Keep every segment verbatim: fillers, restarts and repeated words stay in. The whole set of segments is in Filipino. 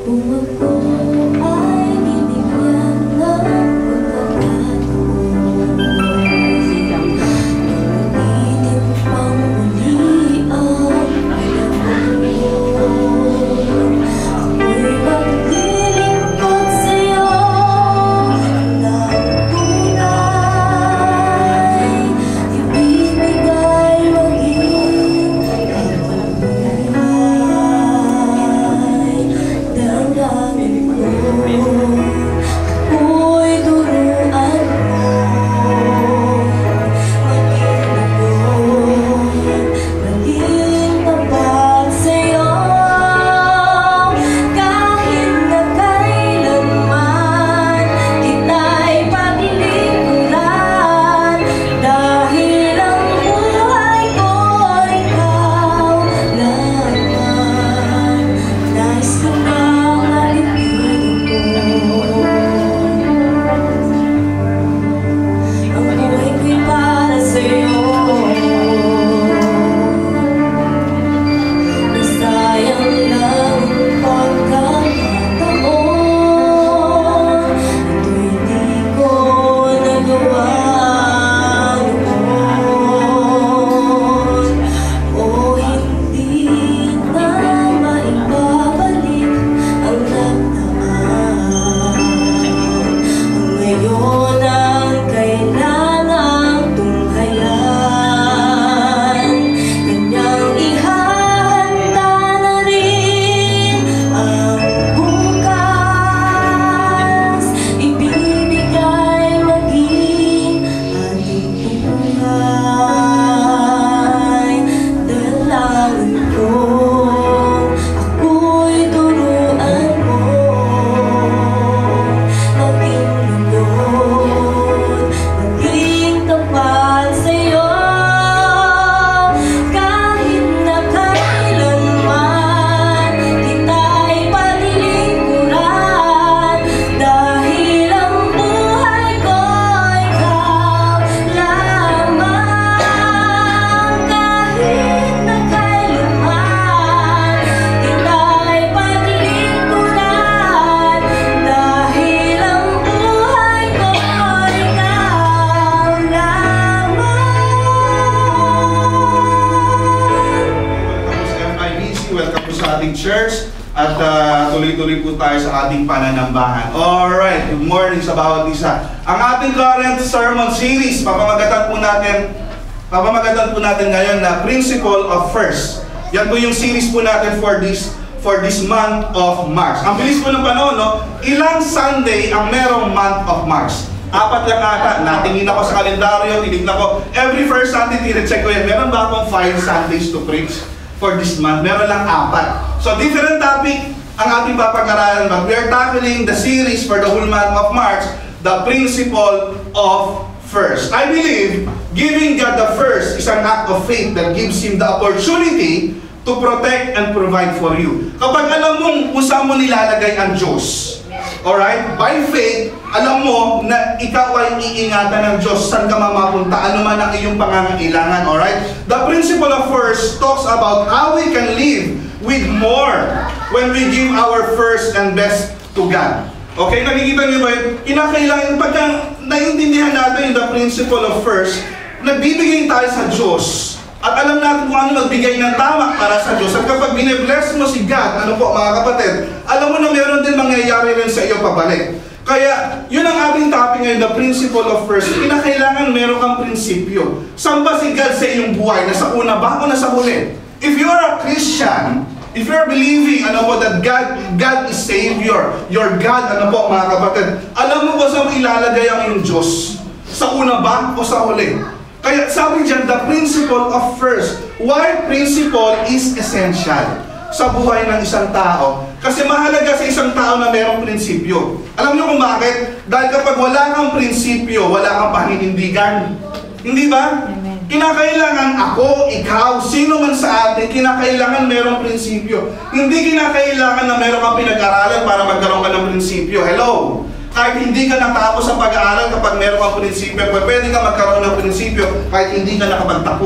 Church at uh, tuloy-tuloy po tayo sa ating pananambahan. Alright, good morning sa bawat isa. Ang ating current sermon series, papamagatan po natin, papamagatan po natin ngayon na Principle of First. Yan po yung series po natin for this for this month of March. Ang bilis po ng panahon, no? Ilang Sunday ang merong month of March? Apat lang ata. Natingin ako sa kalendaryo, tinignan ko. Every first Sunday, tine-check ko yan. Meron ba akong five Sundays to preach for this month? Meron lang apat. So, different topic ang ating papag-aralan. But we are tackling the series for the whole month of March, the Principle of First. I believe giving God the first is an act of faith that gives Him the opportunity to protect and provide for you. Kapag alam mong kung saan mo nilalagay ang Diyos, alright? By faith, alam mo na ikaw ay iingatan ng Diyos saan ka mamapunta, ano man ang iyong pangangailangan, alright? The Principle of First talks about how we can live with more when we give our first and best to God. Okay, nakikita niyo ba yun? Kinakailangan, pagka naiintindihan natin yung the Principle of First, nagbibigay tayo sa Diyos. At alam natin kung ano magbigay ng tama para sa Diyos. At kapag bine-bless mo si God, ano po mga kapatid, alam mo na meron din mangyayari rin sa iyo pabalik. Kaya, yun ang ating topic ngayon, the Principle of First. Kinakailangan meron kang prinsipyo. Saan ba si God sa iyong buhay? Nasa una ba o nasa huli? If you are a Christian, if you're believing, ano po, that God, God is Savior, your God, ano po mga kapatid, alam mo ba saan ilalagay ang iyong Diyos? Sa una ba o sa huli? Kaya sabi dyan, the principle of first. Why principle is essential sa buhay ng isang tao? Kasi mahalaga sa isang tao na mayroong prinsipyo. Alam niyo kung bakit? Dahil kapag wala kang prinsipyo, wala kang paninindigan. Hindi ba? Kinakailangan ako, ikaw, sino man sa atin, kinakailangan mayroong prinsipyo. Hindi kinakailangan na mayroong kang pinag-aralan para magkaroon ka ng prinsipyo. Hello? Kahit hindi ka natapos sa pag-aaral kapag meron kang prinsipyo, pwede ka magkaroon ng prinsipyo kahit hindi ka nakapagtapos.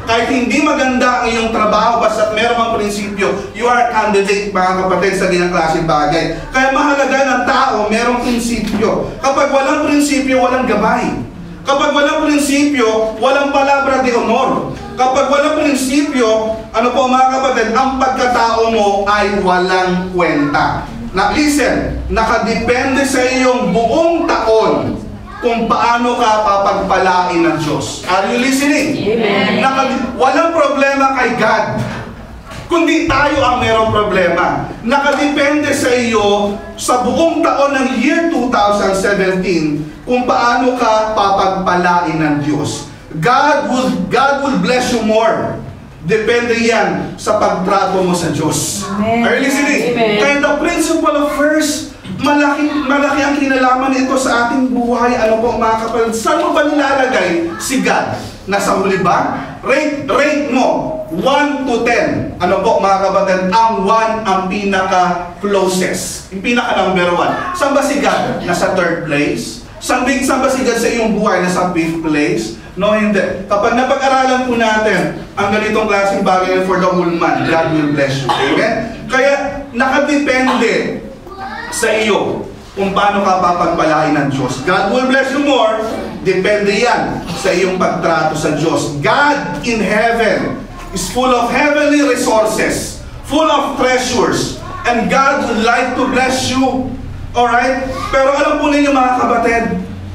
Kahit hindi maganda ang iyong trabaho, basta meron kang prinsipyo, you are a candidate, mga kapatid, sa ganyang klaseng bagay. Kaya mahalaga ng tao, merong prinsipyo. Kapag walang prinsipyo, walang gabay. Kapag walang prinsipyo, walang palabra de honor. Kapag walang prinsipyo, ano po mga kapatid, ang pagkatao mo ay walang kwenta. Na listen, nakadepende sa iyong buong taon kung paano ka papagpalain ng Diyos. Are you listening? Amen. Nakad- walang problema kay God, kundi tayo ang merong problema. Nakadepende sa iyo sa buong taon ng year two thousand seventeen kung paano ka papagpalain ng Diyos. God will, God will bless you more. Depende yan sa pagtrato mo sa Diyos. Amen. Are you listening? Amen. Kaya the principle of first, malaki, malaki ang kinalaman ito sa ating buhay. Ano po mga kapatid? Saan mo ba nilalagay si God? Nasa huli ba? Rate, rate mo one to ten. Ano po mga kapatid? Ang one ang pinaka-closest. Yung pinaka-number one. Saan ba si God? Nasa third place? Saan, saan ba si God sa iyong buhay? Nasa fifth place? No, hindi. Kapag napag-aralan po natin ang ganitong klaseng bagay for the whole month, God will bless you. Amen? Kaya nakadepende sa iyo kung paano ka papagpalain ng Diyos. God will bless you more. Depende yan sa iyong pagtrato sa Diyos. God in heaven is full of heavenly resources, full of treasures, and God would like to bless you. Alright? Pero alam po ninyo mga kapatid,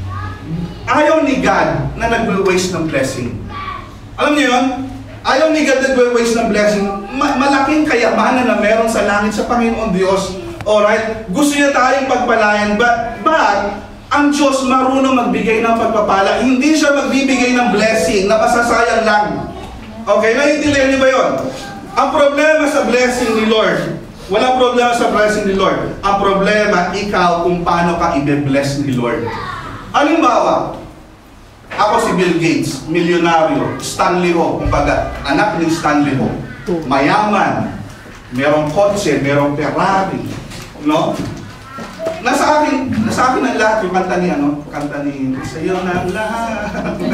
ayaw ni God na nagwe-waste ng blessing. Alam niyo yun? Ayaw ni God na nagwe-waste ng blessing. Ma malaking kayamanan na meron sa langit sa Panginoon Diyos. Alright? Gusto niya tayong pagpalayan, but, but ang Diyos marunong magbigay ng pagpapala. Hindi siya magbibigay ng blessing na masasayang lang. Okay? Naiintindihan niyo ba yun? Ang problema sa blessing ni Lord, walang problema sa blessing ni Lord. Ang problema, ikaw kung paano ka i-bless ni Lord. Halimbawa, ako si Bill Gates, milyonaryo, Stanley Ho, kumbaga, anak ni Stanley Ho, mayaman, merong kotse, merong Ferrari, no? Nasa akin, nasa akin ang lahat, yung kanta ni, ano, kanta ni, sa'yo na lahat.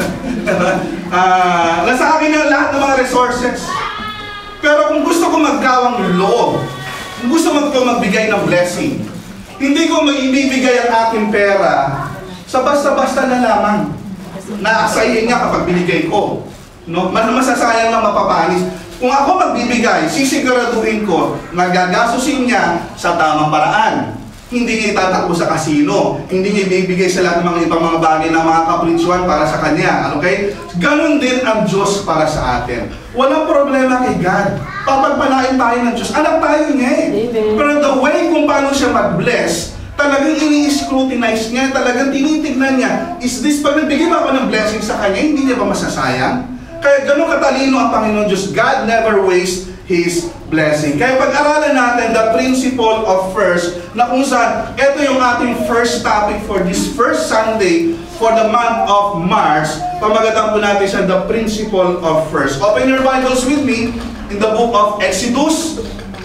uh, nasa akin ang lahat ng mga resources. Pero kung gusto ko maggawang loob, kung gusto ko magbigay ng blessing, hindi ko maibibigay ang aking pera sa basta-basta na lamang. Naasayin niya kapag binigay ko. No? Masasayang lang mapapanis. Kung ako magbibigay, sisiguraduhin ko na gagasusin niya sa tamang paraan. Hindi niya itatakbo sa kasino. Hindi niya ibibigay sa lahat ng mga ibang mga bagay na mga kapritsyon para sa kanya. Okay? Ganon din ang Diyos para sa atin. Walang problema kay God. Papagpalain tayo ng Diyos. Alam tayo niya eh. Amen. Pero the way kung paano siya mag-bless, talagang ini-scrutinize niya, talagang tinitignan niya, is this, pag nagbigay ba ako ng blessing sa kanya, hindi niya ba masasayang? Kaya ganun katalino ang Panginoon Diyos. God never wastes His blessing. Kaya pag-aralan natin the principle of first, na kung saan, ito yung ating first topic for this first Sunday for the month of March. Pamagatan po natin siya, the principle of first. Open your Bibles with me in the book of Exodus.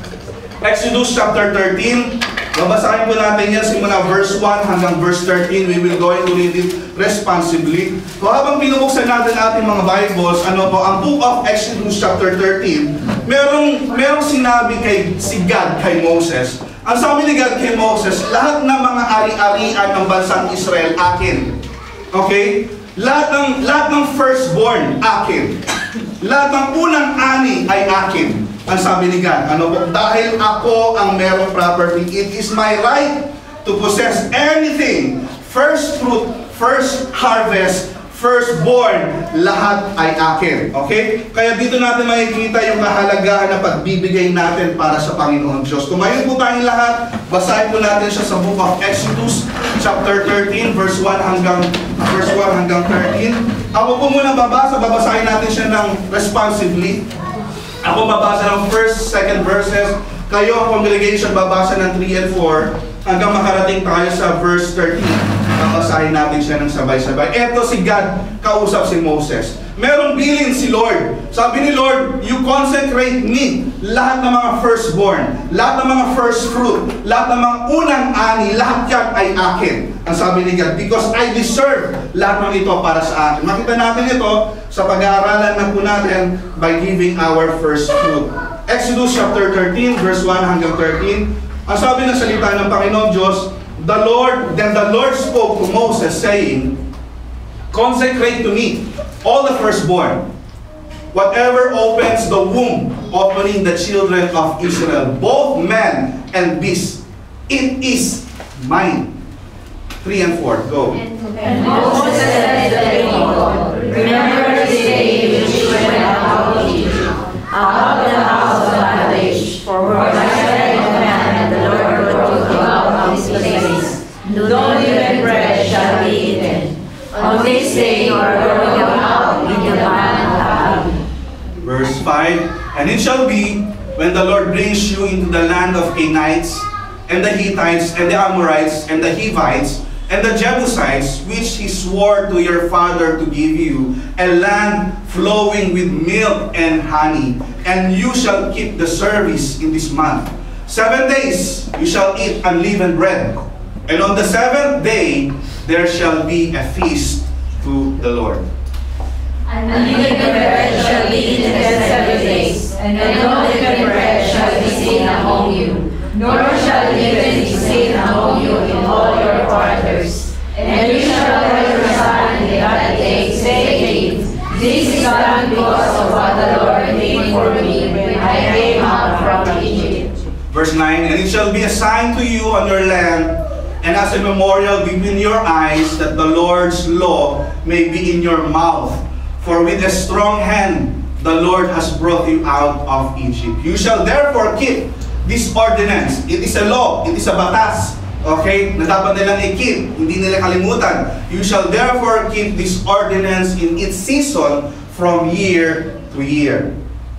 Exodus chapter thirteen. Babasahin po natin yan simula verse one hanggang verse thirteen. We will go into read it responsibly. So habang pinubuksan natin ating mga Bibles, ano po, ang book of Exodus chapter thirteen, merong, merong sinabi kay, si God kay Moses. Ang sabi ni God kay Moses, lahat ng mga ari-arian ng bansang Israel, akin. Okay? Lahat ng, lahat ng firstborn, akin. Lahat ng unang ani ay akin. Ang sabi ni God, ano po, dahil ako ang merong property, it is my right to possess anything. First fruit, first harvest, firstborn, lahat ay akin. Okay? Kaya dito natin makikita yung kahalagahan na pagbibigay natin para sa Panginoon Diyos. Tumayo po tayong lahat, basahin po natin siya sa book of Exodus, chapter thirteen, verse one hanggang, verse one hanggang thirteen. Ako po muna babasa, babasahin natin siya ng responsibly. Ako babasa ng first, second verses. Kayo ang congregation babasa ng three and four hanggang makarating tayo sa verse thirteen. Babasahin natin siya ng sabay-sabay. Eto si God, kausap si Moses. Merong bilin si Lord. Sabi ni Lord, you consecrate me. Lahat ng mga firstborn, lahat ng mga first fruit, lahat ng mga unang ani, lahat yan ay akin. Ang sabi ni God, because I deserve lahat ng ito para sa akin. Makita natin ito sa pag-aaralan na po natin by giving our first fruit. Exodus chapter thirteen, verse one hanggang thirteen. Ang sabi ng salita ng Panginoon Diyos, the Lord, then the Lord spoke to Moses saying, consecrate to me all the firstborn, whatever opens the womb, opening the children of Israel, both men and beasts, it is mine. Three and four, go. And Moses said to the people, remember this day which you went out of Egypt, out of the house of bondage, for by my command the Lord brought you out of this place. No living bread shall be eaten. On this day you are going out in the land of Canaan. Verse five, and it shall be, when the Lord brings you into the land of Canaanites, and the Hittites, and the Amorites, and the Hivites, and the Jebusites, which he swore to your father to give you, a land flowing with milk and honey, and you shall keep the service in this month. Seven days you shall eat unleavened bread, and on the seventh day there shall be a feast to the Lord. Unleavened bread shall be eaten seven days, and no living bread shall be seen among you, nor shall even be seen among you in all your quarters. And you shall tell your son in that day, saying, this is done because of what the Lord did for me when I came out from Egypt. Verse nine, and it shall be a sign to you on your land, and as a memorial between your eyes, that the Lord's law may be in your mouth. For with a strong hand the Lord has brought you out of Egypt. You shall therefore keep this ordinance. It is a law, it is a batas, okay, na dapat nilang i-keep, hindi nila kalimutan. You shall therefore keep this ordinance in its season from year to year.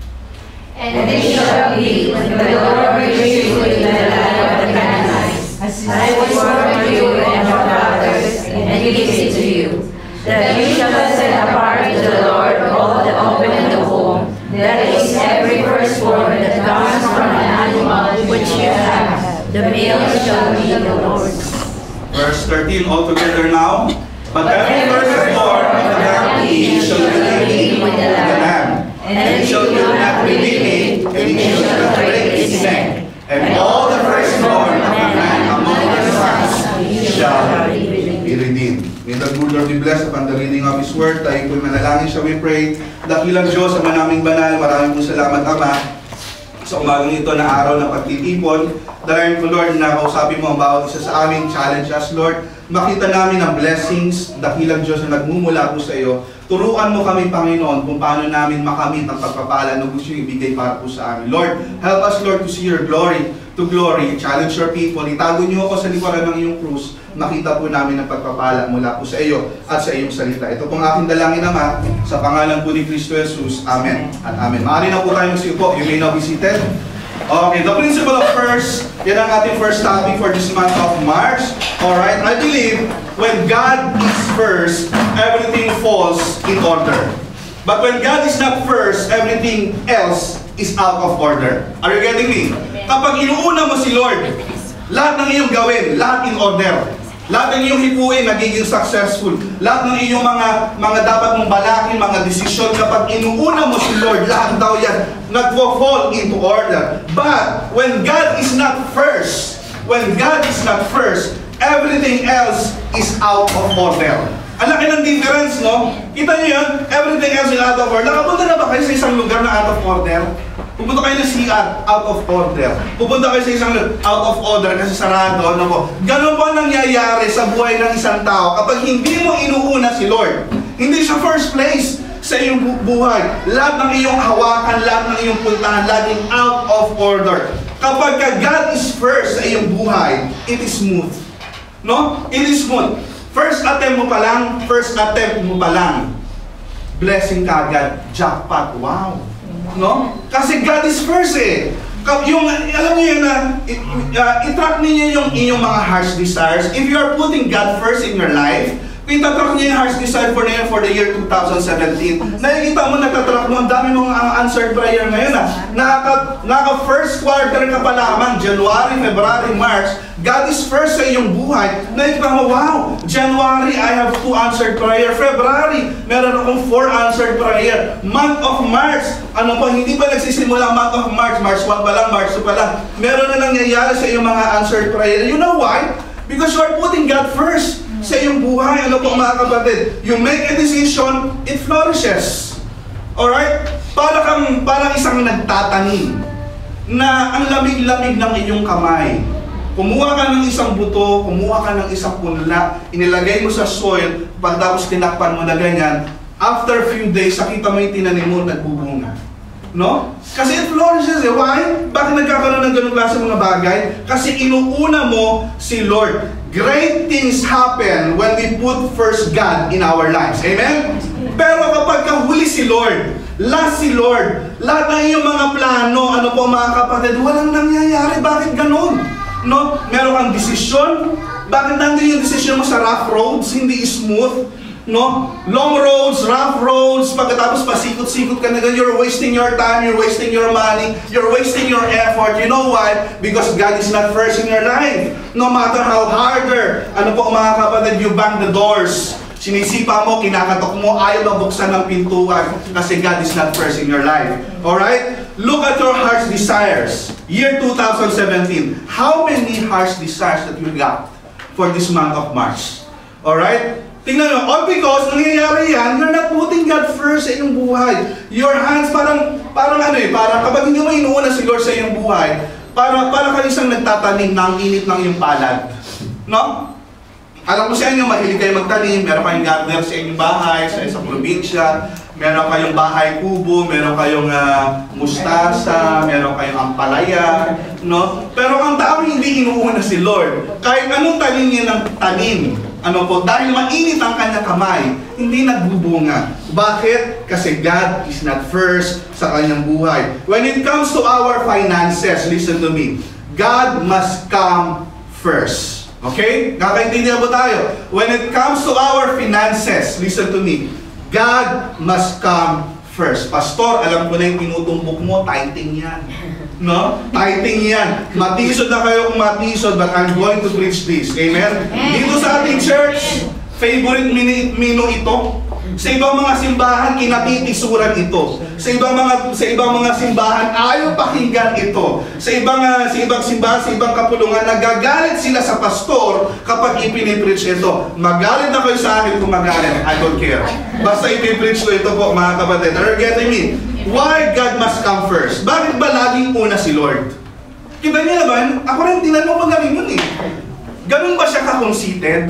And it shall be, when the Lord brings you into the land of the Canaanites, as I swore to you and your fathers, and gives it to you, that you shall set apart to the Lord all the open in the womb, that is, every firstborn that comes from an animal which you have, the male shall be the Lord's. Verse thirteen altogether now. But every firstborn of the donkey shall be redeemed with the lamb, and it shall not redeem it, and it shall not break its neck. And all the firstborn of the man among your sons shall be redeemed. May the good Lord be blessed upon the reading of His Word. Tayo po'y manalangin, shall we pray. Dakilang Diyos, Ama naming banal, maraming po salamat, Ama, sa umagang ito na araw na pagtitipon. Dalayan ko, Lord, na kausapin mo ang bawat isa sa aming challenge us, Lord. Makita namin ang blessings, dakilang Diyos na nagmumula po sa iyo. Turuan mo kami, Panginoon, kung paano namin makamit ang pagpapala na gusto yung ibigay para po sa amin. Lord, help us, Lord, to see your glory, to glory. Challenge your people. Itago niyo ako sa likuran ng iyong krus. Makita po namin ang pagpapala mula po sa iyo at sa iyong salita. Ito pong aking dalangin, Ama, sa pangalan po ni Kristo Jesus. Amen at amen. Maaari na po tayo magsiupo. You may now be seated. Okay, the principle of first, yan ang ating first topic for this month of March. Alright, I believe when God is first, everything falls in order. But when God is not first, everything else is out of order. Are you getting me? Kapag inuuna mo si Lord, lahat ng iyong gawin, lahat in order. Lahat ng iyong hipuin, nagiging successful. Lahat ng iyong mga mga dapat mong balakin, mga desisyon, kapag inuuna mo si Lord, lahat daw yan nagfo-fall into order. But when God is not first, when God is not first, everything else is out of order. Ang laki ng difference, no? Kita niyo yun? Everything else is out of order. Nakapunta na ba kayo sa isang lugar na out of order? Pupunta kayo na C R, out of order. Pupunta kayo sa isang out of order kasi sarado. Ano po? Ganun po nangyayari sa buhay ng isang tao kapag hindi mo inuuna si Lord. Hindi siya first place sa iyong buhay. Lahat ng iyong hawakan, lahat ng iyong puntahan, laging out of order. Kapag God is first sa iyong buhay, it is smooth. No? It is smooth. First attempt mo pa lang, first attempt mo pa lang, blessing ka agad, jackpot, wow. No? Kasi God is first eh. Yung, alam niyo yun na, uh, i-track niyo yung inyong mga harsh desires. If you are putting God first in your life, Pitatrack niya yung heart's desire for, for the year two thousand seventeen. Nakikita mo, natatrack mo, ang dami mong uh, answered prayer ngayon. Ah. Nakaka, naka first quarter ka pa lamang, January, February, March, God is first sa iyong buhay. Nakikita mo, wow, January, I have two answered prayer. February, meron akong four answered prayer. Month of March, ano po, hindi pa nagsisimula month of March, March one pa lang, March two pa lang. Meron na nangyayari sa iyong mga answered prayer. You know why? Because you are putting God first sa iyong buhay. Ano po mga kapatid? You make a decision, it flourishes. Alright? Para kang, parang isang nagtatanim na ang lamig-lamig ng iyong kamay. Kumuha ka ng isang buto, kumuha ka ng isang punla, inilagay mo sa soil, pagtapos tinakpan mo na ganyan, after few days, nakita mo yung tinanim mo, nagbubunga. No? Kasi it flourishes eh. Why? Bakit nagkakaroon ng ganung klase mga bagay? Kasi inuuna mo si Lord. Great things happen when we put first God in our lives. Amen? Pero kapag kahuli si Lord, last si Lord, lahat ng iyong mga plano, ano po mga kapatid, walang nangyayari. Bakit ganun? No? Meron kang desisyon. Bakit nandun yung desisyon mo sa rough roads, hindi smooth? No? Long roads, rough roads, pagkatapos pasikot-sikot ka na ganyan, you're wasting your time, you're wasting your money, you're wasting your effort. You know why? Because God is not first in your life. No matter how harder, ano po mga kapatid, you bang the doors. Sinisipa mo, kinakatok mo, ayaw mabuksan ng pintuan kasi God is not first in your life. Alright? Look at your heart's desires. Year two thousand seventeen. How many heart's desires that you got for this month of March? Alright? Tingnan nyo, all because nangyayari yan, you're not putting God first sa iyong buhay. Your hands, parang, parang ano eh, parang kapag hindi mo inuuna si Lord sa iyong buhay, parang, parang kayo isang nagtatanim ng init ng iyong palad. No? Alam ko sa inyo, mahilig kayo magtanim, meron kayong gardener sa inyong bahay, sa isang probinsya, meron kayong bahay kubo, meron kayong uh, mustasa, meron kayong ampalaya, no? Pero ang tao hindi inuuna si Lord. Kahit anong tanim niya ng tanim, ano po, dahil mainit ang kanyang kamay, hindi nagbubunga. Bakit? Kasi God is not first sa kanyang buhay. When it comes to our finances, listen to me, God must come first. Okay? Kakaintindihan po tayo. When it comes to our finances, listen to me, God must come first. Pastor, alam ko na yung tinutumbok mo, tithing yan. No? Tithing yan. Matisod na kayo kung matisod, but I'm going to preach this. Amen? Dito sa ating church, favorite menu ito. Sa ibang mga simbahan, kinatitisuran ito. Sa ibang mga sa ibang mga simbahan, ayaw pakinggan ito. Sa ibang uh, sa ibang simbahan, sa ibang kapulungan, nagagalit sila sa pastor kapag ipinipreach ito. Magalit na kayo sa akin kung magalit. I don't care. Basta ipipreach ko ito po, mga kapatid. Are you getting me? Why God must come first? Bakit ba laging una si Lord? Kita niyo naman, ako rin tinanong ko galing yun eh. Ganun ba siya ka-conceited?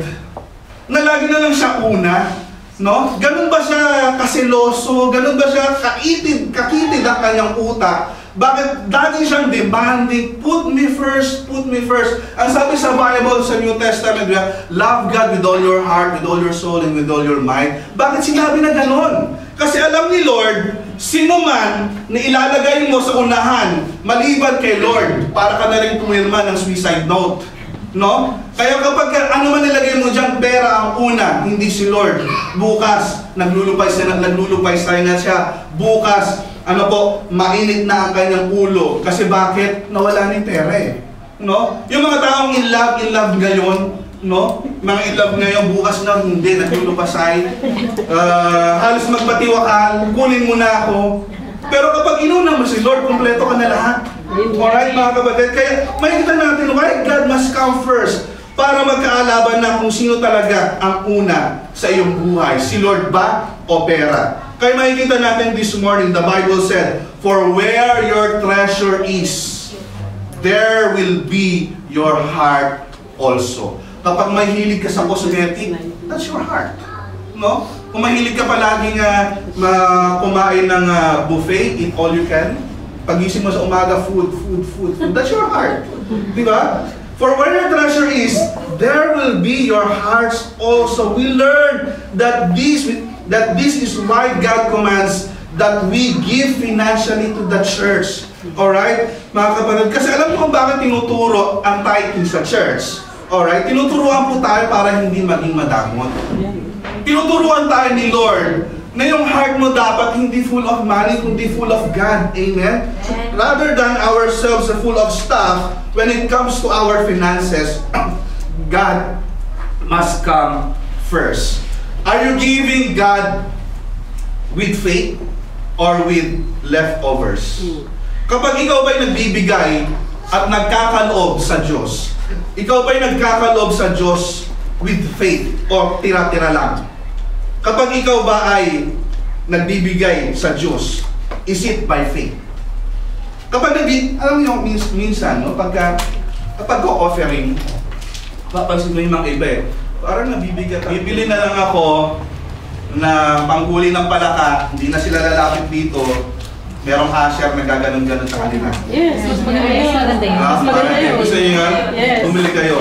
Na lagi na lang siya una? No? Ganun ba siya kasiloso? Ganun ba siya kaitid, kakitid ang kanyang utak? Bakit dati siyang demanding, put me first, put me first. Ang sabi sa Bible, sa New Testament, love God with all your heart, with all your soul, and with all your mind. Bakit sinabi na ganon? Kasi alam ni Lord, sino man na ilalagay mo sa unahan, maliban kay Lord, para ka na rin pumirma ng suicide note. No? Kaya kapag ano man nilagay mo dyan, pera ang una, hindi si Lord. Bukas, naglulupay siya, naglulupay na siya. Bukas, ano po, mainit na ang kanyang ulo. Kasi bakit? Nawala ni pera eh. No? Yung mga taong in love, in love ngayon, no? Mga in love ngayon, bukas na hindi, naglulupasay. Uh, halos magpatiwakal, kunin mo na ako. Pero kapag inuna mo si Lord, kompleto ka na lahat. Alright mga kapatid? Kaya makikita natin why God must come first para magkaalaban na kung sino talaga ang una sa iyong buhay. Si Lord ba o pera? Kaya makikita natin this morning, the Bible said, for where your treasure is, there will be your heart also. Kapag may hilig ka sa cosmetic, that's your heart. No? Kung mahilig ka palaging uh, kumain ng uh, buffet, eat all you can, pagising mo sa umaga, food, food, food, food, that's your heart. Diba? For where your treasure is, there will be your hearts also. We learn that this, that this is why God commands that we give financially to the church. Alright? Mga kapatid, kasi alam mo kung bakit tinuturo ang tithing sa church. Alright? Tinuturuan po tayo para hindi maging madamot. Tinuturuan tayo ni Lord na yung heart mo dapat hindi full of money, kundi full of God. Amen? Rather than ourselves full of stuff, when it comes to our finances, God must come first. Are you giving God with faith or with leftovers? Kapag ikaw ba'y nagbibigay at nagkakaloob sa Diyos, ikaw ba'y nagkakaloob sa Diyos with faith o tira-tira lang? Kapag ikaw ba ay nagbibigay sa Diyos, is it by faith? Kapag nagbi, alam niyo, mins, minsan, no, pagka, kapag ko-offering, papansin mo yung mga iba eh, parang nabibigay, bibili na lang ako na panghuli ng palaka, hindi na sila lalapit dito, merong usher na gaganon-ganon sa kanila. Yes, mas maganda yun. Mas maganda yun. Ah, Mas maganda yun. gusto niyo yan? Yes. Bumili kayo.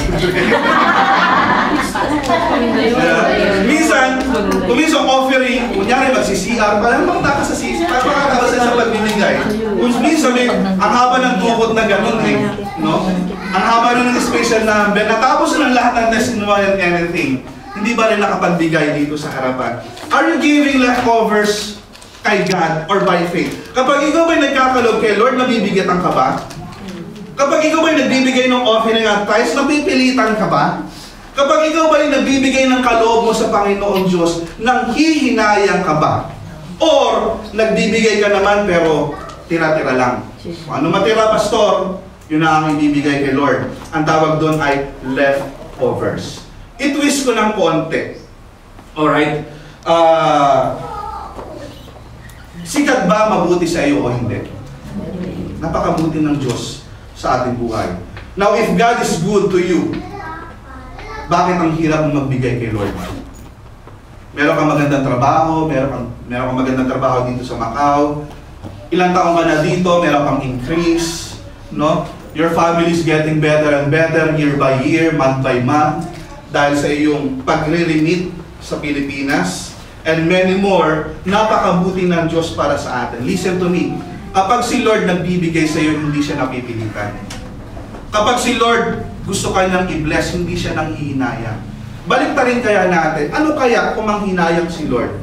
Yeah. Minsan, kung minsan offering, kunyari magsi-C R, parang magtaka sa C R, parang makakabasa sa pagbibigay. Kung minsan, may, ang haba ng tukot na gano'n eh, no? Ang haba ng special number, natapos ng lahat ng testimony and anything, hindi ba rin nakapagbigay dito sa harapan? Are you giving leftovers kay God or by faith? Kapag ikaw ba'y nagkakalog kay Lord, nabibigatan ka ba? Kapag ikaw ba'y nagbibigay ng offering at tithes, napipilitan ka ba? Kapag ikaw ba'y nagbibigay ng kaloob mo sa Panginoon Diyos, nang hihinayang ka ba? Or, nagbibigay ka naman pero tira-tira lang? Ano matira, pastor? Yun na ang ibibigay kay Lord. Ang tawag doon ay leftovers. I-twist ko ng konti. Alright? Ah... Uh, Sikat ba mabuti sa iyo o hindi? Napakabuti ng Diyos sa ating buhay. Now, if God is good to you, bakit ang hirap mong magbigay kay Lord? Meron kang magandang trabaho, meron kang, meron kang magandang trabaho dito sa Macau, ilang taong ka na dito, meron kang increase, no? Your family is getting better and better year by year, month by month, dahil sa iyong pagre-remit sa Pilipinas. And many more, napakabuti ng Diyos para sa atin. Listen to me. Kapag si Lord nagbibigay sa iyo, hindi siya napipilitan. Kapag si Lord gusto ka niyang i-bless, hindi siya nang hihinayang. Balik ta rin kaya natin, ano kaya kung manghinayang si Lord?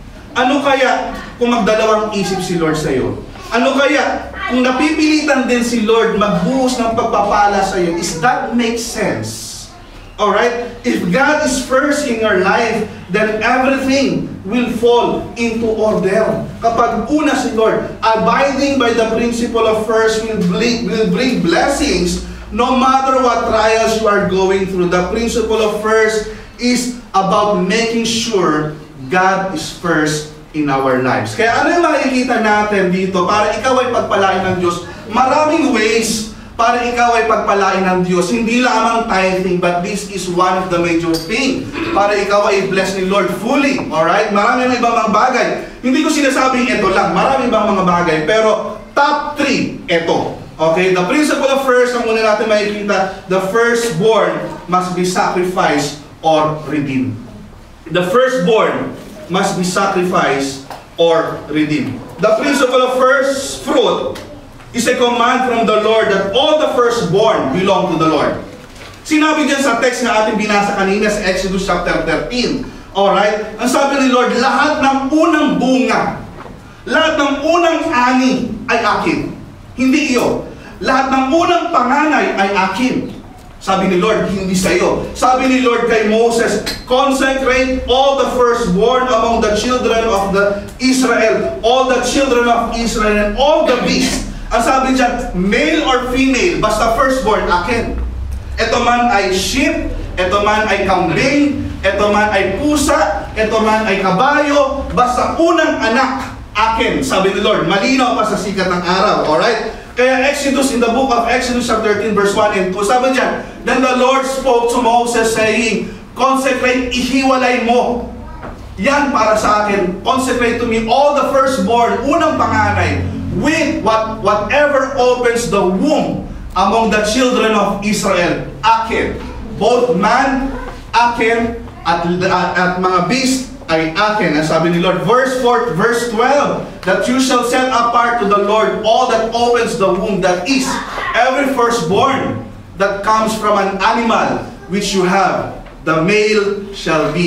Ano kaya kung magdalawang isip si Lord sa iyo? Ano kaya kung napipilitan din si Lord magbuhos ng pagpapala sa iyo? Is that make sense? Alright? If God is first in your life, then everything will fall into order. Kapag una si Lord, abiding by the principle of first will bring, will bring blessings no matter what trials you are going through. The principle of first is about making sure God is first in our lives. Kaya ano yung makikita natin dito para ikaw ay pagpalain ng Diyos? Maraming ways para ikaw ay pagpalain ng Diyos. Hindi lamang tithing, but this is one of the major thing para ikaw ay bless ni Lord fully. Alright? Marami mga ibang mga bagay. Hindi ko sinasabing ito lang. Marami ibang mga bagay. Pero top three, ito. Okay? The principle of first, ang muna natin makikita, the firstborn must be sacrificed or redeemed. The firstborn must be sacrificed or redeemed. The principle of first fruit is a command from the Lord that all the firstborn belong to the Lord. Sinabi dyan sa text na ating binasa kanina sa Exodus chapter thirteen. Alright? Ang sabi ni Lord, lahat ng unang bunga, lahat ng unang ani ay akin. Hindi iyo. Lahat ng unang panganay ay akin. Sabi ni Lord, hindi sa iyo. Sabi ni Lord kay Moses, consecrate all the firstborn among the children of the Israel, all the children of Israel and all the beasts. Ang sabi dyan, male or female, basta firstborn, akin. Ito man ay sheep, ito man ay kambing, ito man ay pusa, ito man ay kabayo, basta unang anak, akin. Sabi ni Lord, malinaw pa sa sikat ng araw. Alright? Kaya Exodus, in the book of Exodus chapter thirteen, verse one and two, sabi dyan, then the Lord spoke to Moses saying, consecrate, ihiwalay mo. Yan para sa akin. Consecrate to me all the firstborn, unang panganay, with what whatever opens the womb among the children of Israel, akin. Both man, akin, at, at, at mga beast ay akin. Ang sabi ni Lord, verse four, verse twelve, that you shall set apart to the Lord all that opens the womb, that is, every firstborn that comes from an animal which you have, the male shall be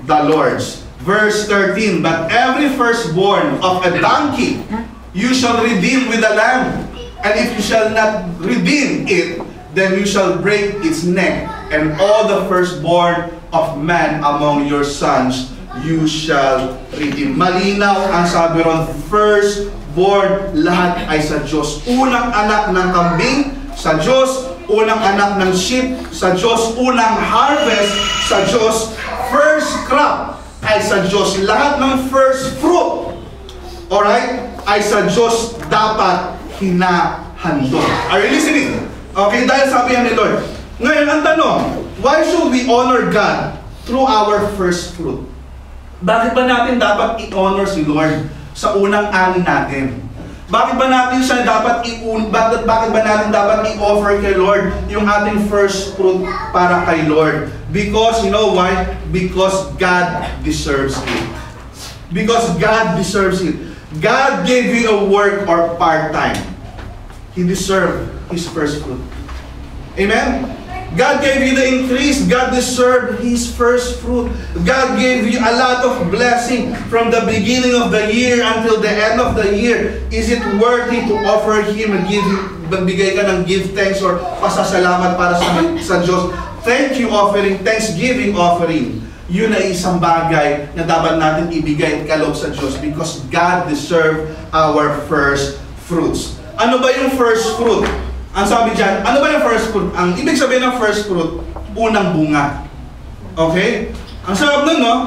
the Lord's. Verse thirteen, but every firstborn of a donkey you shall redeem with a lamb. And if you shall not redeem it, then you shall break its neck. And all the firstborn of man among your sons you shall redeem. Malinaw ang sabi ron, firstborn, lahat ay sa Diyos. Unang anak ng kambing, sa Diyos. Unang anak ng sheep, sa Diyos. Unang harvest, sa Diyos. First crop ay sa Diyos. Lahat ng first fruit, alright, ay sa Diyos dapat hinahandog. Are you listening? Okay, dahil sabi yan ni Lord. Ngayon, ang tanong, why should we honor God through our first fruit? Bakit ba natin dapat i-honor si Lord sa unang ani natin? Bakit ba natin siya dapat i-un bakit, bakit ba natin dapat i-offer kay Lord yung ating first fruit para kay Lord? Because, you know why? Because God deserves it. Because God deserves it. God gave you a work or part-time. He deserved His first fruit. Amen? God gave you the increase. God deserved His first fruit. God gave you a lot of blessing from the beginning of the year until the end of the year. Is it worthy to offer Him and give Him, magbigay ka ng give thanks or pasasalamat para sa, sa Diyos? Thank you offering, thanksgiving offering. Yun ay isang bagay na dapat natin ibigay at kaloob sa Diyos because God deserved our first fruits. Ano ba yung first fruit? Ang sabi dyan, ano ba yung first fruit? Ang ibig sabihin ng first fruit, unang bunga. Okay? Ang sarap nun, no?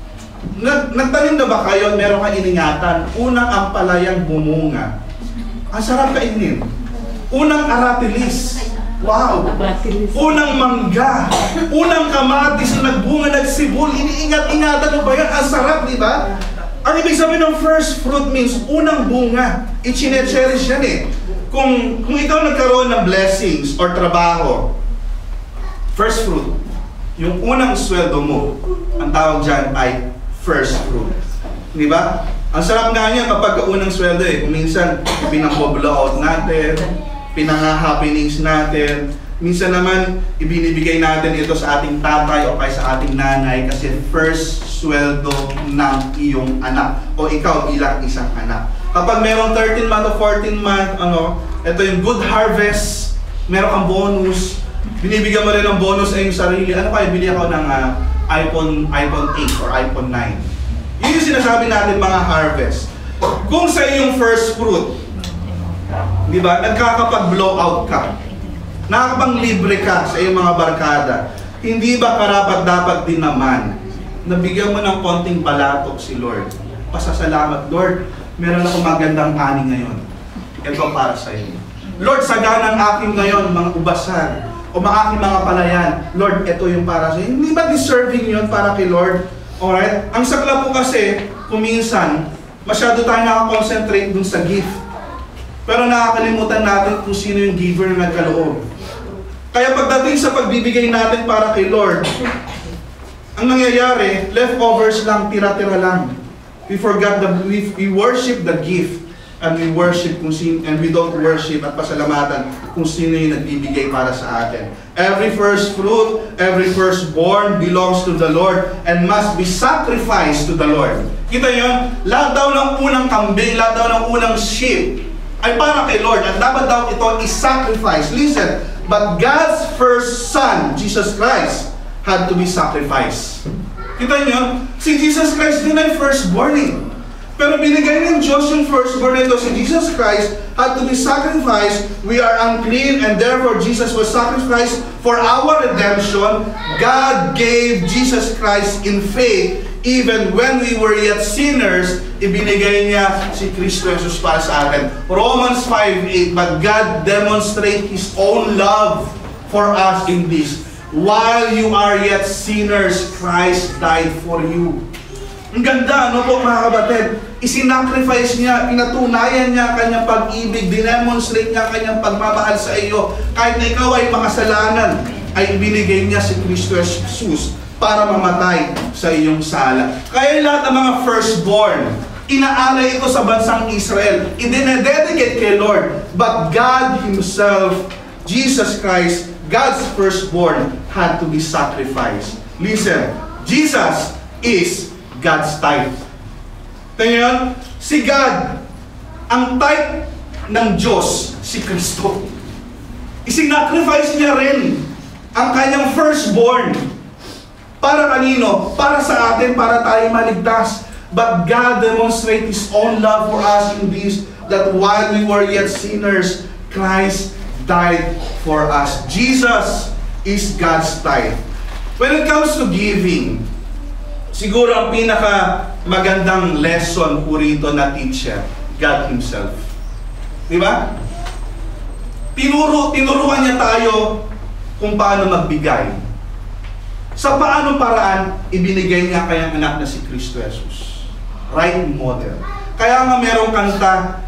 Nag nagtanim na ba kayo, meron kang iningatan, unang ampalayang bumunga. Ang sarap kainin. Unang aratilis. Wow! Unang mangga. Unang kamatis na nagbunga, nagsibol. Iniingat-ingatan mo ba yan? Ang sarap, di ba? Ang ibig sabihin ng first fruit means unang bunga. I-chine-cherish yan eh. Kung, kung ikaw nagkaroon ng blessings or trabaho, first fruit, yung unang sweldo mo, ang tawag dyan ay first fruit. Di ba? Ang sarap nga niya kapag unang sweldo eh. Kung minsan, pinang-blowout natin, pinang-happenings natin, minsan naman, ibinibigay natin ito sa ating tatay o kaya sa ating nanay kasi first sweldo ng iyong anak o ikaw bilang isang anak. Kapag merong thirteen month o fourteen month, ano, ito yung good harvest, meron kang bonus, binibigyan mo rin ng bonus sa iyong sarili. Ano kaya, bili ako ng uh, iPhone, iPhone eight or iPhone nine. Yun yung sinasabi natin mga harvest. Kung sa iyong first fruit, di ba, nagkakapag-blowout ka, nakakapang-libre ka sa iyong mga barkada, hindi ba karapat dapat din naman nabigyan mo ng konting balatok si Lord? Pasasalamat, Lord, meron akong magandang ani ngayon. Ito para sa iyo. Lord, sagana ang aking ngayon, mga ubasan, o mga aking mga palayan. Lord, ito yung para sa iyo. Hindi ba deserving yun para kay Lord? Alright? Ang sakla po kasi, kung minsan, masyado tayo nakakonsentrate dun sa gift. Pero nakakalimutan natin kung sino yung giver na nagkaloob. Kaya pagdating sa pagbibigay natin para kay Lord, ang nangyayari, leftovers lang, tira-tira lang. We forgot the we, we worship the gift and we worship kung sino, and we don't worship at pasalamatan kung sino yung nagbibigay para sa atin. Every first fruit, every firstborn belongs to the Lord and must be sacrificed to the Lord. Kita yun? Lahat daw ng unang kambing, lahat daw ng unang sheep ay para kay Lord at dapat daw ito is-sacrifice. Listen, but God's first Son, Jesus Christ, had to be sacrificed. Kita niyo, si Jesus Christ din ay firstborn eh. Pero binigay ng Diyos yung firstborn nito. Si Jesus Christ had to be sacrificed. We are unclean and therefore Jesus was sacrificed for our redemption. God gave Jesus Christ in faith even when we were yet sinners. Ibinigay niya si Kristo Jesus para sa atin. Romans five eight, but God demonstrates His own love for us in this. While you are yet sinners, Christ died for you. Ang ganda, ano po mga kabatid? Isinacrifice niya, pinatunayan niya kanyang pag-ibig, dinemonstrate niya kanyang pagmamahal sa iyo. Kahit na ikaw ay makasalanan, ay ibinigay niya si Kristo Jesus para mamatay sa iyong sala. Kaya lahat ng mga firstborn, inaalay ito sa bansang Israel. Idinededicate kay Lord. But God Himself, Jesus Christ, God's firstborn, had to be sacrificed. Listen, Jesus is God's tithe. Tingnan yun? Si God, ang tithe ng Diyos, si Kristo. Isinacrifice niya rin ang kanyang firstborn. Para kanino? Para sa atin, para tayo maligtas. But God demonstrates His own love for us in this, that while we were yet sinners, Christ died for us. Jesus is God's tithe. When it comes to giving, siguro ang pinaka magandang lesson po rito na teacher, God Himself. Di ba? Tinuro, tinuruan niya tayo kung paano magbigay. Sa paano paraan, ibinigay niya kayang anak na si Kristo Jesus. Right model. Kaya nga merong kanta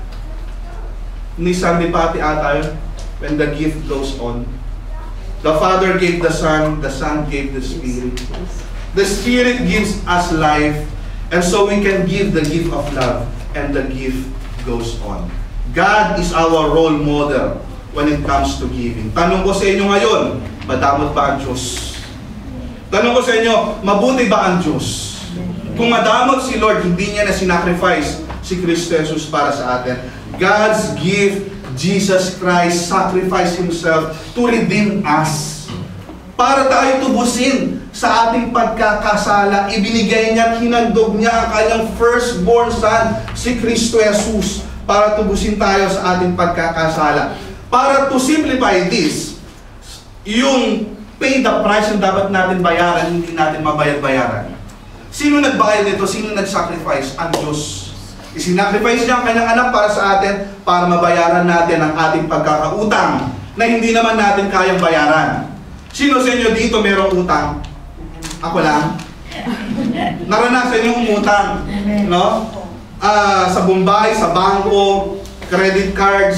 ni Sandy Pati ata yun, when the gift goes on. The Father gave the Son, the Son gave the Spirit. The Spirit gives us life, and so we can give the gift of love, and the gift goes on. God is our role model when it comes to giving. Tanong ko sa inyo ngayon, madamot ba ang Diyos? Tanong ko sa inyo, mabuti ba ang Diyos? Kung madamot si Lord, hindi niya na sinacrifice si Kristo Jesus para sa atin. God's gift, Jesus Christ, sacrificed Himself to redeem us. Para tayo tubusin sa ating pagkakasala, ibinigay niya, hinandog niya ang kanyang firstborn Son, si Kristo Jesus, para tubusin tayo sa ating pagkakasala. Para to simplify this, yung pay the price na dapat natin bayaran, hindi natin mabayad-bayaran. Sino nagbayad nito? Sino nag-sacrifice? Ang Diyos. Isinacrifice niya ang kanyang anak para sa atin, para mabayaran natin ang ating pagkakautang na hindi naman natin kayang bayaran. Sino sa inyo dito merong utang? Ako lang. Naranasan yung umutang, no? Uh, sa Bombay, sa bangko, credit cards,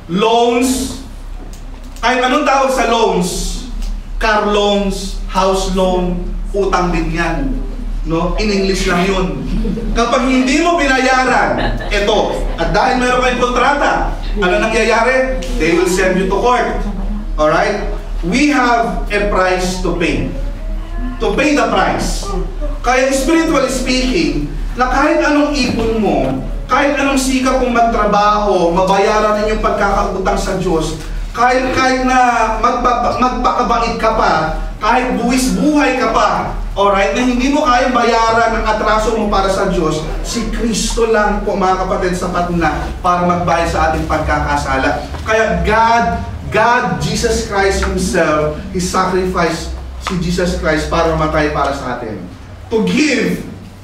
loans. Kahit anong tawag sa loans? Car loans, house loan, utang din yan. No? In English lang yun. Kapag hindi mo binayaran, eto, at dahil meron kayong kontrata, ano nangyayari? They will send you to court. Alright? We have a price to pay. To pay the price. Kaya spiritually speaking, na kahit anong ipon mo, kahit anong sikap kong magtrabaho, mabayaran ninyong pagkakautang sa Diyos, kahit, kahit na magpa, magpakabait ka pa, kahit buwis buhay ka pa, alright, na hindi mo kayang bayaran ang atraso mo para sa Diyos, si Kristo lang po mga kapatid sapat na para magbayad sa ating pagkakasala. Kaya God, God, Jesus Christ Himself, He sacrificed si Jesus Christ para matay para sa atin. To give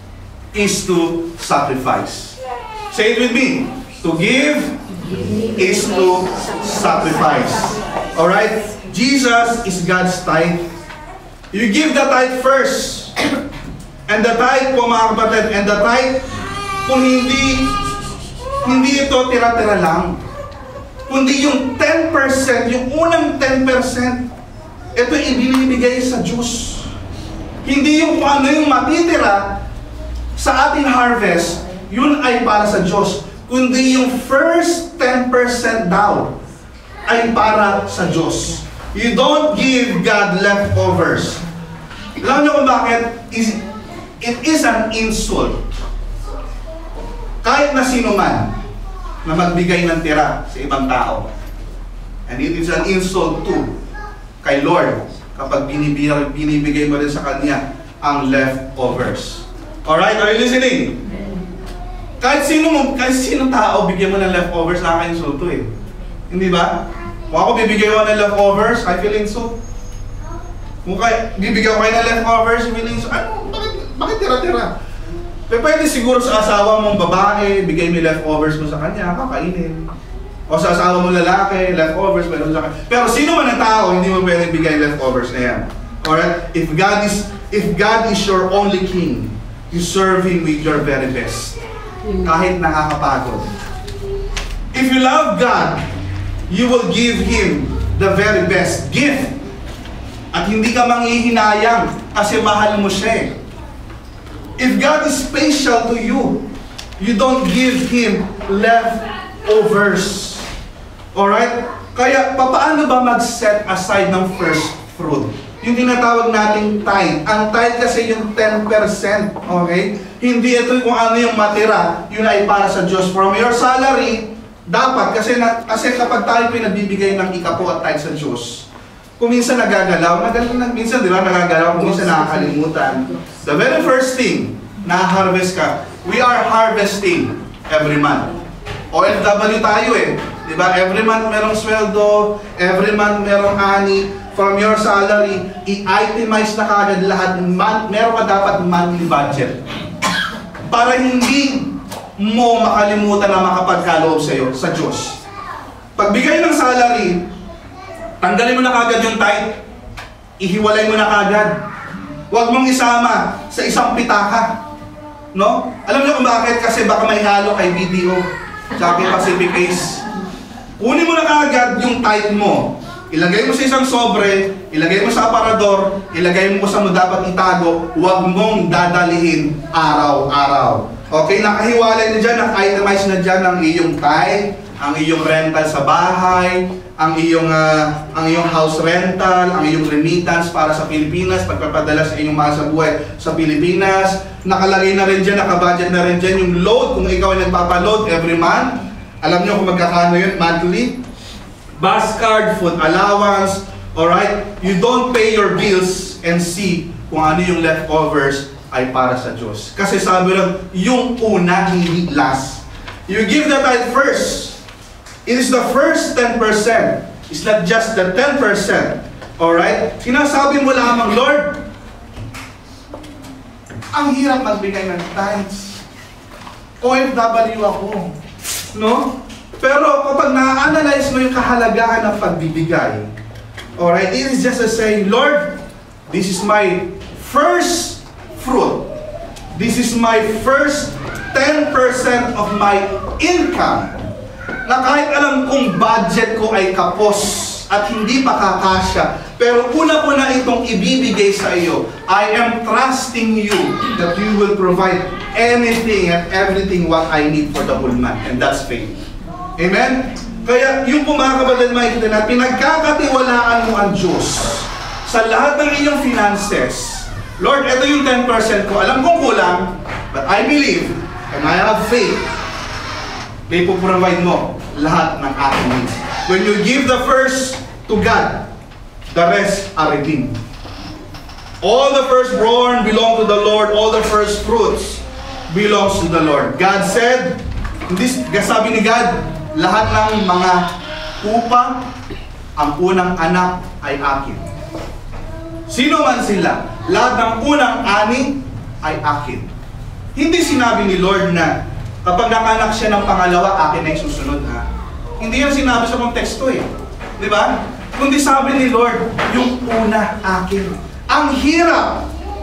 is to sacrifice. Say it with me. To give is to sacrifice. Alright? Jesus is God's tithe. You give the tithe first. And the tithe po mga kapatid, and the tithe, kung hindi, hindi ito tira-tira lang. Kundi yung ten percent, yung unang ten percent, ito ibinibigay sa Diyos. Hindi yung kung ano yung matitira sa ating harvest, yun ay para sa Diyos. Kundi yung first ten percent daw ay para sa Diyos. You don't give God leftovers. Alam niyo kung bakit? It is an insult. Kahit na sino man na magbigay ng tira sa ibang tao. And it is an insult too kay Lord kapag binibigay, binibigay mo rin sa Kanya ang leftovers. Alright? Are you listening? Kahit sino mo, kahit sino tao, bigyan mo ng leftovers, nakaka-insulto eh. Hindi ba? Kung ako bibigyan ko ng leftovers, I feel insult. Kung kaya, bibigyan ko kayo ng leftovers, I feel insult. Ano? Bakit, bakit tira-tira? Pero pwede siguro sa asawa mong babae, bigay mo leftovers mo sa kanya, kakainin. O sa asawa mong lalaki, leftovers, meron sa kanya. Pero sino man ang tao, hindi mo pwede bigay leftovers na yan. Alright? If God is, if God is your only king, you serve Him with your very best. Kahit nakakapagod. If you love God, you will give Him the very best gift. At hindi ka manghihinayang kasi mahal mo siya eh. If God is special to you, you don't give Him leftovers. Alright? Kaya, paano ba mag-set aside ng first fruit? yung tinatawag nating tithe. Ang tithe kasi yung ten percent, okay? Hindi ito kung ano yung matira, yun ay para sa Diyos. From your salary, dapat, kasi, na, kasi kapag tayo pinagbibigay ng ikapo at tithe sa Diyos, kung minsan nagagalaw, nagagalaw minsan di ba nagagalaw, kung minsan nakakalimutan. The very first thing, na-harvest ka, we are harvesting every month. O F W tayo eh. Diba? Every month merong sweldo, every month merong ani, from your salary, i-itemize na kagad lahat, month, meron ka dapat monthly budget. Para hindi mo makalimutan na makapagkaloob sa'yo, sa Diyos. Pagbigay ng salary, tanggalin mo na kagad yung tithe, ihiwalay mo na kagad. Huwag mong isama sa isang pitaka. No? Alam niyo kung bakit? Kasi baka may halo kay B D O, sa aking Pacific Ace. Kunin mo na kagad yung tithe mo. Ilagay mo sa isang sobre, ilagay mo sa aparador, ilagay mo sa mo dapat itago, huwag mong dadalihin araw-araw. Okay, nakahiwalay na dyan, naka-itemize na dyan ang iyong tithe, ang iyong rental sa bahay, ang iyong uh, ang iyong house rental, ang iyong remittance para sa Pilipinas, pagpapadala sa inyong mahal sa buhay sa Pilipinas. Nakalagay na rin dyan, nakabudget na rin dyan yung load, kung ikaw ay nagpapaload every month. Alam nyo kung magkakano yun monthly? Bus card, food allowance, alright? You don't pay your bills and see kung ano yung leftovers ay para sa Diyos. Kasi sabi lang, yung una, hindi last. You give the tithe first. It is the first ten percent. It's not just the ten percent. Alright? Sinasabi mo lamang, Lord, ang hirap magbigay ng tithes. O F W ako. No? Pero kapag na-analyze mo yung kahalagahan ng pagbibigay, alright, it is just a saying, Lord, this is my first fruit. This is my first ten percent of my income. Na kahit alam kong budget ko ay kapos at hindi makakasya, pero una ko na itong ibibigay sa iyo. I am trusting you that you will provide anything and everything what I need for the whole month. And that's faith. Amen? Kaya yung po mga kapatid, makikita na pinagkakatiwalaan mo ang Diyos sa lahat ng iyong finances. Lord, ito yung ten percent ko. Alam kong kulang, but I believe and I have faith. May puprovide mo lahat ng aking needs. When you give the first to God, the rest are redeemed. All the firstborn belong to the Lord. All the first fruits belongs to the Lord. God said, this, sabi ni God, lahat ng mga upa, ang unang anak ay akin. Sino man sila, lahat ng unang ani ay akin. Hindi sinabi ni Lord na kapag nakanak siya ng pangalawa, akin na yung susunod, ha? Hindi yan sinabi sa konteksto eh. Di ba? Kundi sabi ni Lord, yung una akin. Ang hirap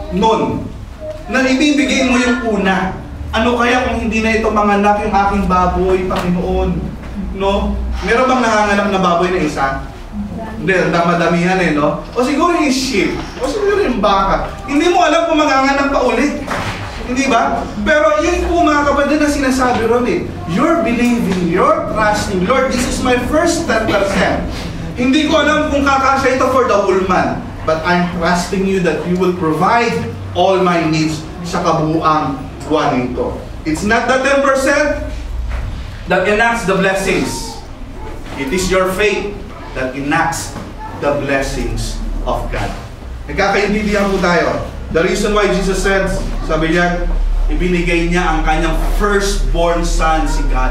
nun na ibibigay mo yung una. Ano kaya kung hindi na ito manganak yung aking baboy, Panginoon? No? Meron bang nanganganak na baboy na isa? Hindi, damadamihan eh, no? O siguro yung sheep, o siguro yung baka. Hindi mo alam kung manganganak pa ulit. Hindi ba? Pero yun po mga kapatid na sinasabi ron eh. You're believing, you're trusting. Lord, this is my first ten percent. Hindi ko alam kung kakasya ito for the whole month. But I'm trusting you that you will provide all my needs sa kabuuang buwan nito. It's not the ten percent that enacts the blessings. It is your faith that enacts the blessings of God. Nagkakaintindihan po tayo. The reason why Jesus said, sabi niya, ibinigay niya ang kanyang firstborn son, si God.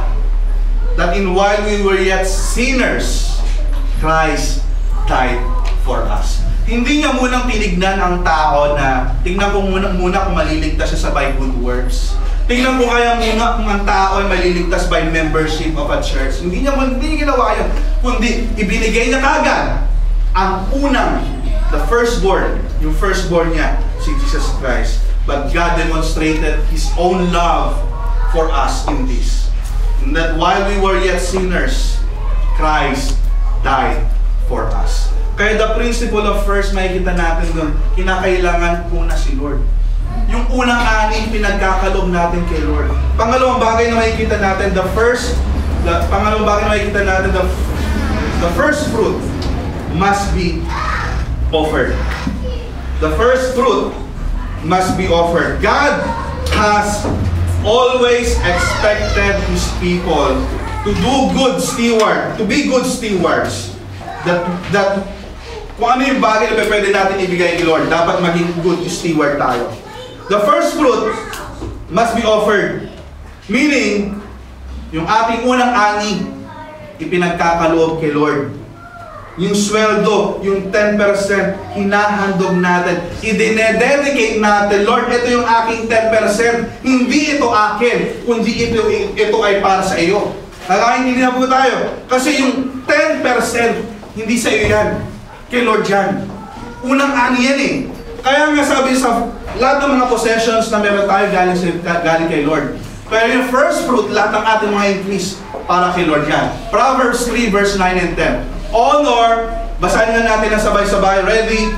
That in while we were yet sinners, Christ died for us. Hindi niya munang tinignan ang tao na, tingnan ko muna, muna kung maliligtas siya sa by good works. Tingnan ko kaya muna kung ang tao ay maliligtas by membership of a church. Hindi niya, hindi niya ginawa yun. Kundi, ibinigay niya kagad ang unang, the firstborn, yung firstborn niya, si Jesus Christ. But God demonstrated His own love for us in this. And that while we were yet sinners, Christ died for us. Kaya the principle of first, makikita natin doon, kinakailangan una si Lord. Yung unang aning pinagkakalob natin kay Lord. Pangalawang bagay na makikita natin, the first, the, pangalawang bagay na makikita natin, the, the first fruit must be offered. The first fruit must be offered. God has always expected His people to do good steward, to be good stewards. That, that kung ano yung bagay na pwede natin ibigay kay Lord, dapat maging good steward tayo. The first fruit must be offered. Meaning, yung ating unang ani, ipinagkakaloob kay Lord. Yung sweldo, yung ten percent, hinahandog natin. I-dedicate natin, Lord, ito yung aking ten percent. Hindi ito akin, kundi ito, ito ay para sa iyo. Nakaintindi na po tayo. Kasi yung ten percent, hindi sa iyo yan. Kay Lord yan. Unang ani yan eh. Kaya nga sabi sa lahat ng mga possessions na meron tayo galing, galing kay Lord. Kaya yung first fruit, lahat ng ating mga increase para kay Lord yan. Proverbs three verse nine and ten. Honor, basahin na natin na sabay-sabay. Ready?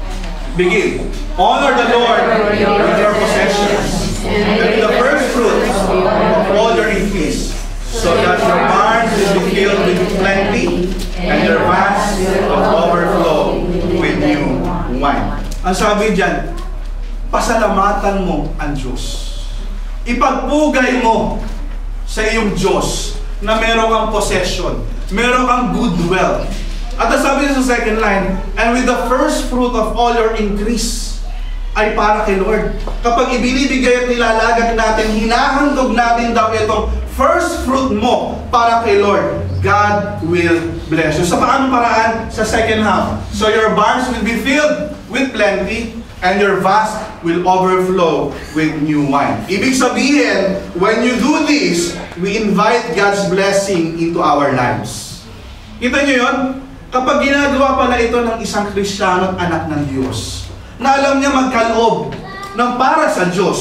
Begin. Honor the Lord with your possessions and the first fruit of all your increase, so that your barns will be filled with plenty and your vats will overflow with new wine. Ang sabi dyan, pasalamatan mo ang Diyos. Ipagpugay mo sa iyong Diyos na meron kang possession, meron kang good wealth. At ang sabi sa second line, and with the first fruit of all your increase, ay para kay Lord. Kapag ibinibigay at nilalagak natin, hinahandog natin daw itong first fruit mo para kay Lord, God will bless you. Sa paanong paraan? Sa second half. So your barns will be filled with plenty, and your vats will overflow with new wine. Ibig sabihin, when you do this, we invite God's blessing into our lives. Kita nyo yun? Kapag ginagawa pala ito ng isang Kristiyano at anak ng Diyos, na alam niya magkaloob ng para sa Diyos,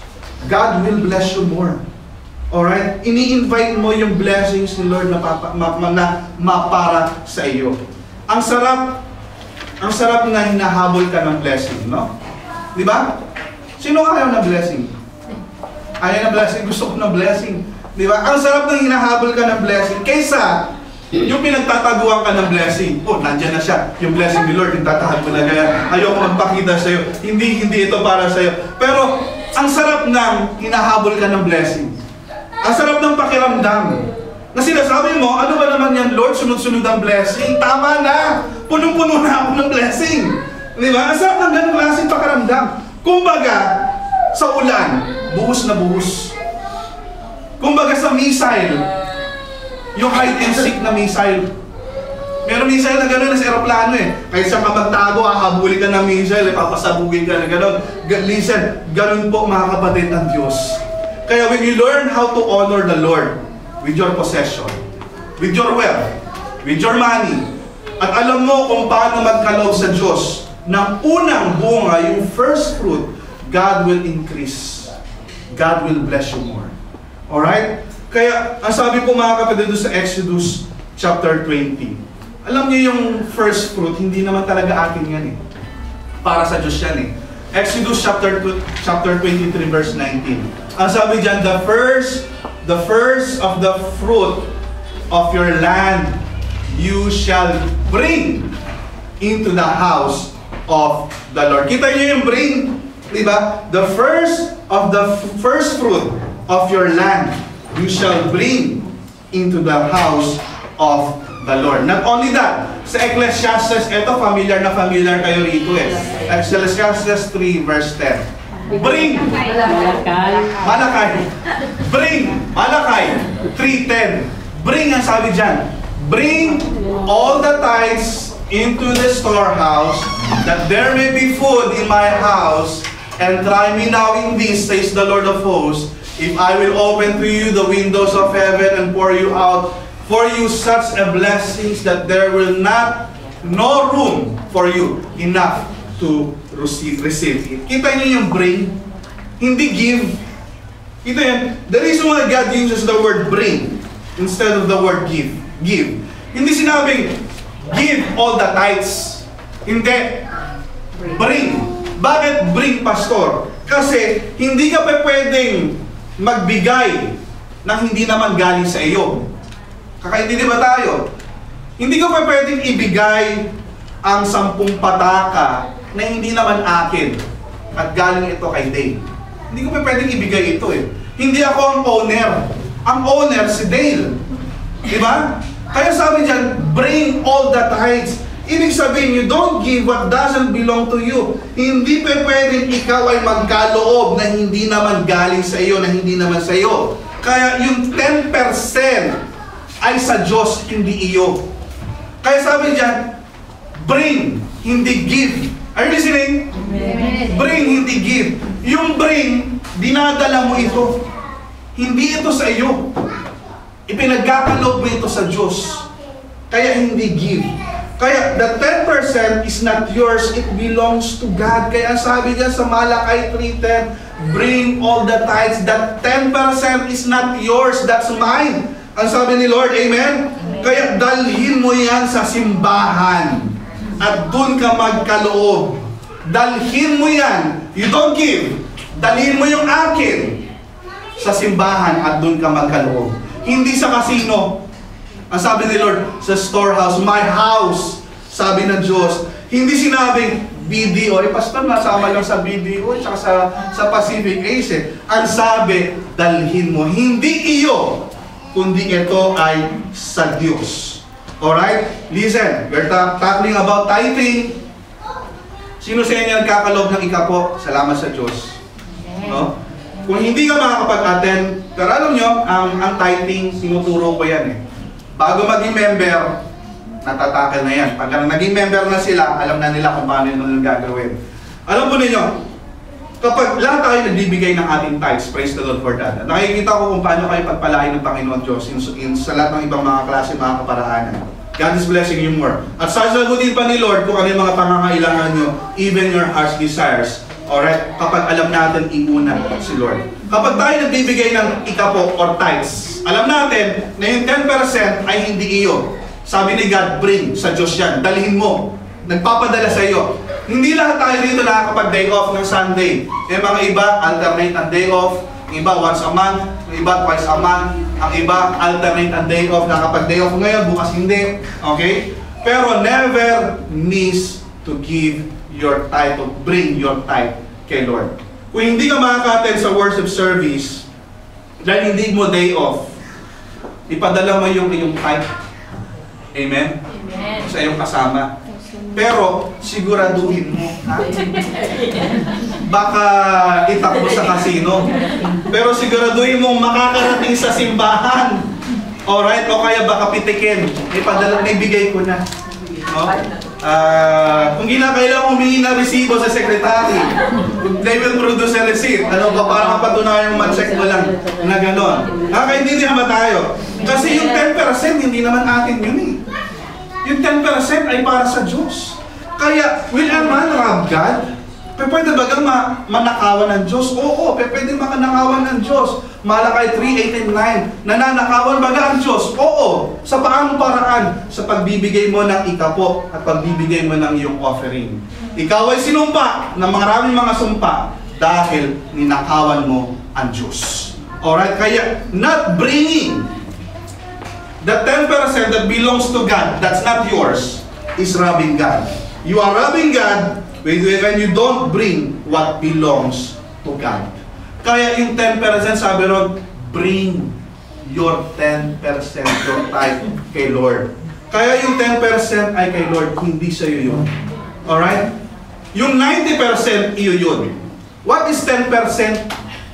God will bless you more. Alright? Ini-invite mo yung blessings ni Lord na, papa, ma, ma, na mapara sa iyo. Ang sarap, ang sarap na hinahabol ka ng blessing, no? Di ba? Sino ayaw na blessing? Ayaw na blessing, gusto ko na blessing. Di ba? Ang sarap na hinahabol ka ng blessing kaysa yung pinagtataguan ka ng blessing. Oh, nandiyan na siya. Yung blessing ni Lord, yung tatahan mo na gaya. Ayoko magpakita sa iyo. Hindi, hindi ito para sa iyo. Pero, ang sarap ng hinahabol ka ng blessing. Ang sarap ng pakiramdam. Na sinasabi mo, ano ba naman yan, Lord? Sunod-sunod ang blessing. Tama na! Punong-puno na ako ng blessing. Di ba? Ang sarap ng ganong klaseng pakiramdam. Kumbaga, sa ulan, buhos na buhos. Kumbaga sa missile, yung hide and seek na missile. Meron missile na gano'n sa aeroplano eh. Kaysa ka magtago, hahabulin ka ng missile, eh, papasabugin ka na gano'n. Listen, gano'n po mga kapatid ng Diyos. Kaya when you learn how to honor the Lord with your possession, with your wealth, with your money, at alam mo kung paano magkaloob sa Diyos, ng unang bunga, yung first fruit, God will increase. God will bless you more. Alright? Kaya, ang sabi po mga kapatid sa Exodus chapter twenty, alam niyo yung first fruit, hindi naman talaga akin yan eh. Para sa Diyos yan eh. Exodus chapter chapter twenty-three verse nineteen. Ang sabi diyan, the first the first of the fruit of your land you shall bring into the house of the Lord. Kita niyo yung bring, di ba? The first of the first fruit of your land you shall bring into the house of the Lord. Not only that, sa Ecclesiastes, ito familiar na familiar kayo rito eh. Ecclesiastes three verse ten. Bring Malakay. Malakay. Bring Malakay three ten. Bring ang sabi diyan. Bring all the tithes into the storehouse, that there may be food in my house, and try me now in this, says the Lord of hosts, if I will open to you the windows of heaven and pour you out for you such a blessings that there will not no room for you enough to receive, receive it. Kita niyo yung bring, hindi give. Kita yan. The reason why God uses the word bring instead of the word give. Give. Hindi sinabing give all the tithes. Hindi. Bring. Bakit bring, pastor? Kasi hindi ka pa pwedeng magbigay ng hindi naman galing sa iyo. Kakaintindi ba tayo? Hindi ka pa pwedeng ibigay ang sampung pataka na hindi naman akin at galing ito kay Dale. Hindi ko pa pwedeng ibigay ito eh. Hindi ako ang owner. Ang owner si Dale. Diba? Kaya sabi diyan, bring all the tithes. Ibig sabihin, you don't give what doesn't belong to you. Hindi pa pwedeng ikaw ay magkaloob na hindi naman galing sa iyo, na hindi naman sa iyo. Kaya yung ten percent ay sa Diyos, hindi iyo. Kaya sabi diyan, bring, hindi give. Are you listening? Bring, hindi give. Yung bring, dinadala mo ito. Hindi ito sa iyo. Ipinagkakaloob mo ito sa Diyos. Kaya hindi give. Kaya the ten percent is not yours, it belongs to God. Kaya sabi niya sa Malakay three ten, bring all the tithes. That ten percent is not yours, that's mine. Ang sabi ni Lord, amen? Kaya dalhin mo yan sa simbahan at dun ka magkaloob. Dalhin mo yan. You don't give. Dalhin mo yung akin sa simbahan at dun ka magkaloob. Hindi sa kasino. Ang sabi ni Lord, sa storehouse, my house, sabi ng Diyos. Hindi sinabing B D O, eh pastor, nasama lang sa B D O, tsaka sa, sa Pacific Ace eh. Ang sabi, dalhin mo. Hindi iyo, kundi ito ay sa Diyos. Alright? Listen, we're ta tackling about tithing. Sino sa inyo nagkakaloob ng ikapo? Salamat sa Diyos. No? Kung hindi ka makakapag-attend, pero alam nyo, ang, ang tithing, sinuturo ko yan eh. Bago maging member, natatakil na yan. Pag naging member na sila, alam na nila kung paano yun gagawin. Alam po ninyo, kapag lahat tayo nagbibigay ng ating tithes, praise the Lord for that. Nakikita ko kung paano kayo pagpalain ng Panginoon Diyos in, in, sa lahat ng ibang mga klase, mga kaparaanan. God is blessing you more. At sasagutin pa ni Lord kung ano yung mga pangangailangan nyo, even your heart's desires. Alright? Kapag alam natin, iuna si Lord. Kapag tayo nagbibigay ng ikapo or tithes, alam natin na yung ten percent ay hindi iyo. Sabi ni God, bring sa Diyos yan. Dalhin mo. Nagpapadala sa iyo. Hindi lahat tayo dito nakakapag-day off ng Sunday. Yung mga iba, alternate ang day off. Yung iba, once a month. Yung iba, twice a month. Ang iba, alternate ang day off. Nakapag-day off ngayon, bukas hindi. Okay? Pero never miss to give your tithe, to bring your tithe kay Lord. Kung hindi ka makaka-attend sa worship service, dahil hindi mo day off, ipadala mo yung iyong tithe. Amen? Amen. Sa iyong kasama. Pero, siguraduhin mo. Ha? Baka itakbo sa kasino. Pero siguraduhin mo makakarating sa simbahan. Alright? O kaya baka pitikin. Ipadala, naibigay ko na. No? Uh, kung ginakailangan humingi na resibo sa secretary, they will produce a receipt. Ano ba, para mapatunayan yung ma-check mo lang na gano'n. Nakakaintindihan ba tayo? Kasi yung ten percent hindi naman atin yun eh. Yung ten percent ay para sa Diyos. Kaya, will a man rob God? Pwede ba kang ma manakawan ng Diyos? Oo, pwede makanakawan ng Diyos. Malakay three eighteen nine, nananakawan ba ang Diyos? Oo. Sa paanong paraan? Sa pagbibigay mo ng ikapo at pagbibigay mo ng iyong offering. Ikaw ay sinumpa ng maraming mga sumpa dahil ninakawan mo ang Diyos. Alright? Kaya, not bringing the ten percent that belongs to God, that's not yours, is robbing God. You are robbing God when you don't bring what belongs to God. Kaya yung ten percent, sabi ron, bring your ten percent, your tithe kay Lord. Kaya yung ten percent ay kay Lord, hindi sa'yo yun. Alright? Yung ninety percent, iyo yun. What is ten percent?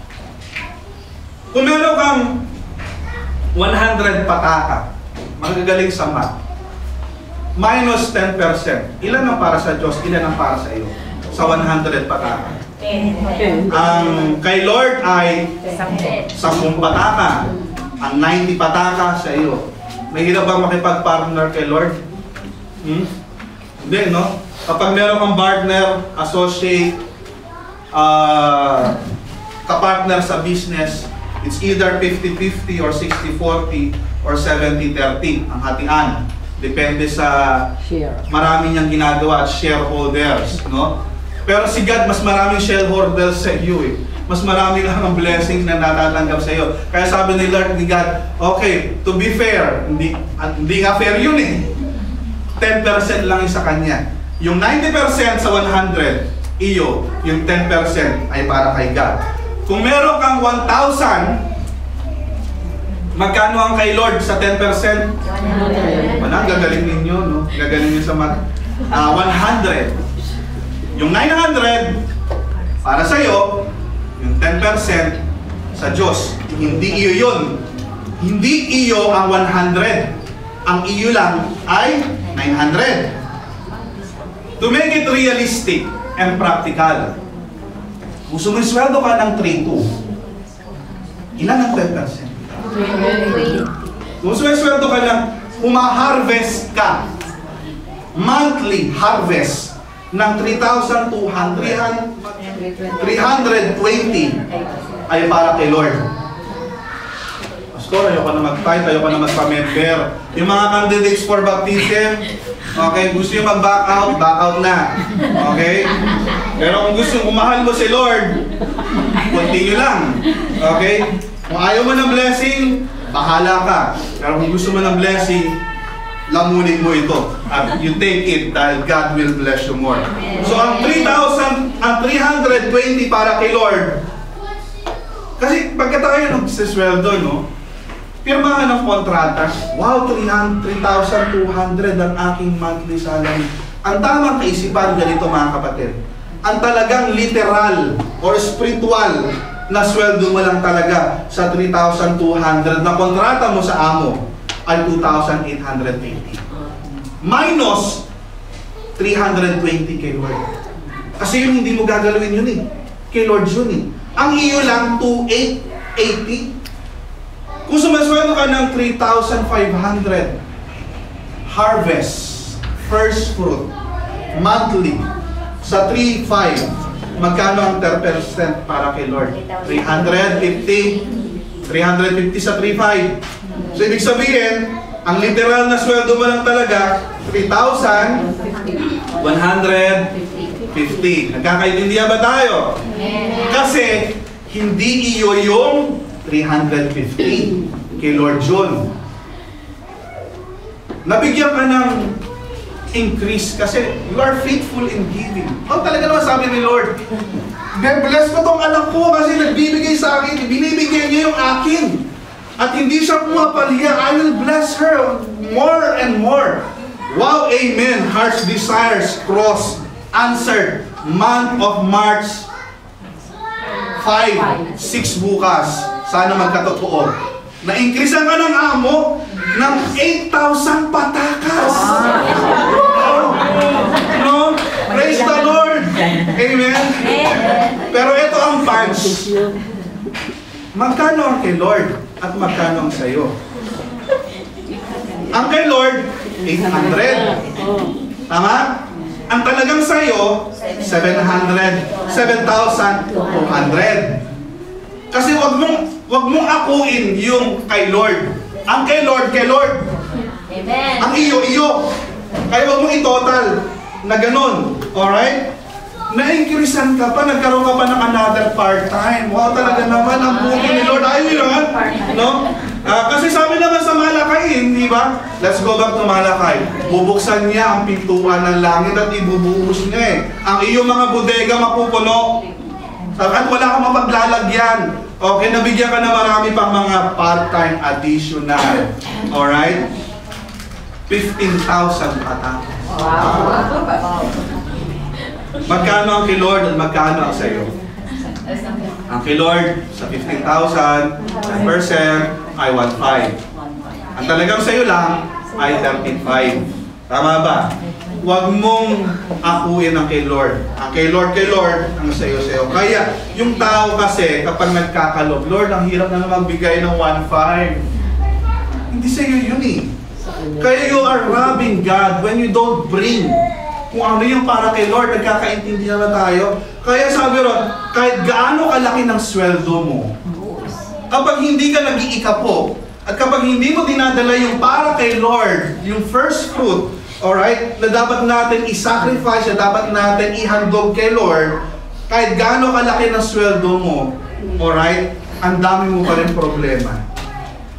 Kung meron kang one hundred pataka, magagaling sa math, minus ten percent, ilan ang para sa Diyos, ilan ang para sa iyo? Sa one hundred pataka. Ang kay Lord ay sampung pataka. Ang ninety pataka sa iyo. May hirap bang makipag-partner kay Lord? Hmm? Hindi, no? Kapag meron kang partner, associate, uh, kapartner sa business, it's either fifty fifty or sixty forty or seventy thirty ang hatian. Depende sa marami niyang ginagawa at shareholders, no? Pero si God, mas maraming shareholders sa iyo eh. Mas marami lang ang blessings na natatanggap sa iyo. Kaya sabi ni Lord, ni God, okay, to be fair, hindi, hindi nga fair yun eh. ten percent lang yung sa kanya. Yung ninety percent sa one hundred, iyo, yung ten percent ay para kay God. Kung meron kang one thousand, magkano ang kay Lord sa ten percent? Wala, gagaling ninyo, no? Gagaling nyo sa mat. Uh, one hundred. Yung nine hundred, para sa'yo, yung ten percent sa Diyos. Hindi iyo yun. Hindi iyo ang one hundred. Ang iyo lang ay nine hundred. To make it realistic and practical, gusto mo yung sweldo ka ng three two. Ilan ang ten percent? Gusto mo yung sweldo ka ng humaharvest ka. Monthly harvest ng three thousand two hundred. three hundred twenty ay para kay Lord. Pastor, ayoko na mag-fight, ayoko na magpa-member. Yung mga candidates for baptism, okay, gusto yung mag-back out, back out na. Okay? Pero kung gusto, kung mahal mo si Lord, continue lang. Okay? Kung ayaw mo ng blessing, bahala ka. Pero kung gusto mo ng blessing, lamunin mo ito. At you take it dahil God will bless you more. So ang three thousand, ang three hundred twenty para kay Lord. Kasi pagka tayo nagsisweldo, no? Pirmahan ng kontrata. Wow, three thousand two hundred ang aking monthly salary. Ang tamang kaisipan ganito mga kapatid. Ang talagang literal or spiritual na sweldo mo lang talaga sa three thousand two hundred na kontrata mo sa amo ay two thousand eight hundred eighty. Minus three hundred twenty kay Lord. Kasi yun hindi mo gagalawin yun eh. Kay Lord yun eh. Ang iyo lang two thousand eight hundred eighty. Kung sumasweldo ka ng three thousand five hundred, harvest, first fruit, monthly, sa three thousand five hundred, magkano ang ten percent para kay Lord? three hundred fifty. three hundred fifty sa three thousand five hundred. So, ibig sabihin, ang literal na sweldo mo lang talaga, three thousand one hundred fifty. Nagkakaintindihan ba tayo? Kasi, hindi iyo yung three hundred fifty kay Lord John. Nabigyan ka ng increase kasi you are faithful in giving. Oh, talaga naman sabi ni Lord, bless ko tong anak ko kasi nagbibigay sa akin, binibigay niya yung akin. At hindi siya pumapaliya. I will bless her more and more. Wow, amen. Heart's desires, cross, answered. Month of March five, six bukas. Sana magkatotoo. Na-increasean ka ng amo ng eight thousand patakas. Wow. No? Praise the Lord. Amen. Pero ito ang punch. Magkano ang kay Lord at magkano ang sa'yo? Ang kay Lord, eight hundred. Tama? Ang talagang sa'yo, seven hundred, seven thousand two hundred. Kasi wag mong, wag mong akuin yung kay Lord. Ang kay Lord, kay Lord. Amen. Ang iyo, iyo. Kaya wag mong i-total na ganun. Alright? Na-increasean ka pa, nagkaroon ka pa ng another part-time. Wow, talaga naman ang buhay ni Lord. Ayaw nyo naman. No? Uh, kasi sabi naman sa Malakay, di ba? Let's go back to Malakay. Bubuksan niya ang pintuan ng langit at ibubuhos niya eh. Ang iyong mga bodega mapupuno. At wala kang mapaglalagyan. Okay, nabigyan ka na marami pang mga part-time additional. Alright? fifteen thousand patang. Wow. Magkano ang kay Lord at magkano ang sa'yo? Ang kay Lord sa fifteen thousand, ten percent ay one point five. Ang talagang sa'yo lang ay thirteen point five. Tama ba? Huwag mong akuin ang kay Lord. Ang kay Lord, kay Lord, ang sa'yo, sa'yo. Kaya, yung tao kasi, kapag nagkakalob, Lord, ang hirap na naman bigay ng one point five. Hindi sa'yo yun eh. Kaya you are robbing God when you don't bring kung ano yung para kay Lord. Nagkakaintindihan na tayo. Kaya sabi ron, kahit gaano kalaki ng sweldo mo, kapag hindi ka nag-iikapo, at kapag hindi mo dinadala yung para kay Lord, yung first fruit, alright, na dapat natin i-sacrifice, na dapat natin ihandog kay Lord, kahit gaano kalaki ng sweldo mo, alright, ang dami mo pa rin problema.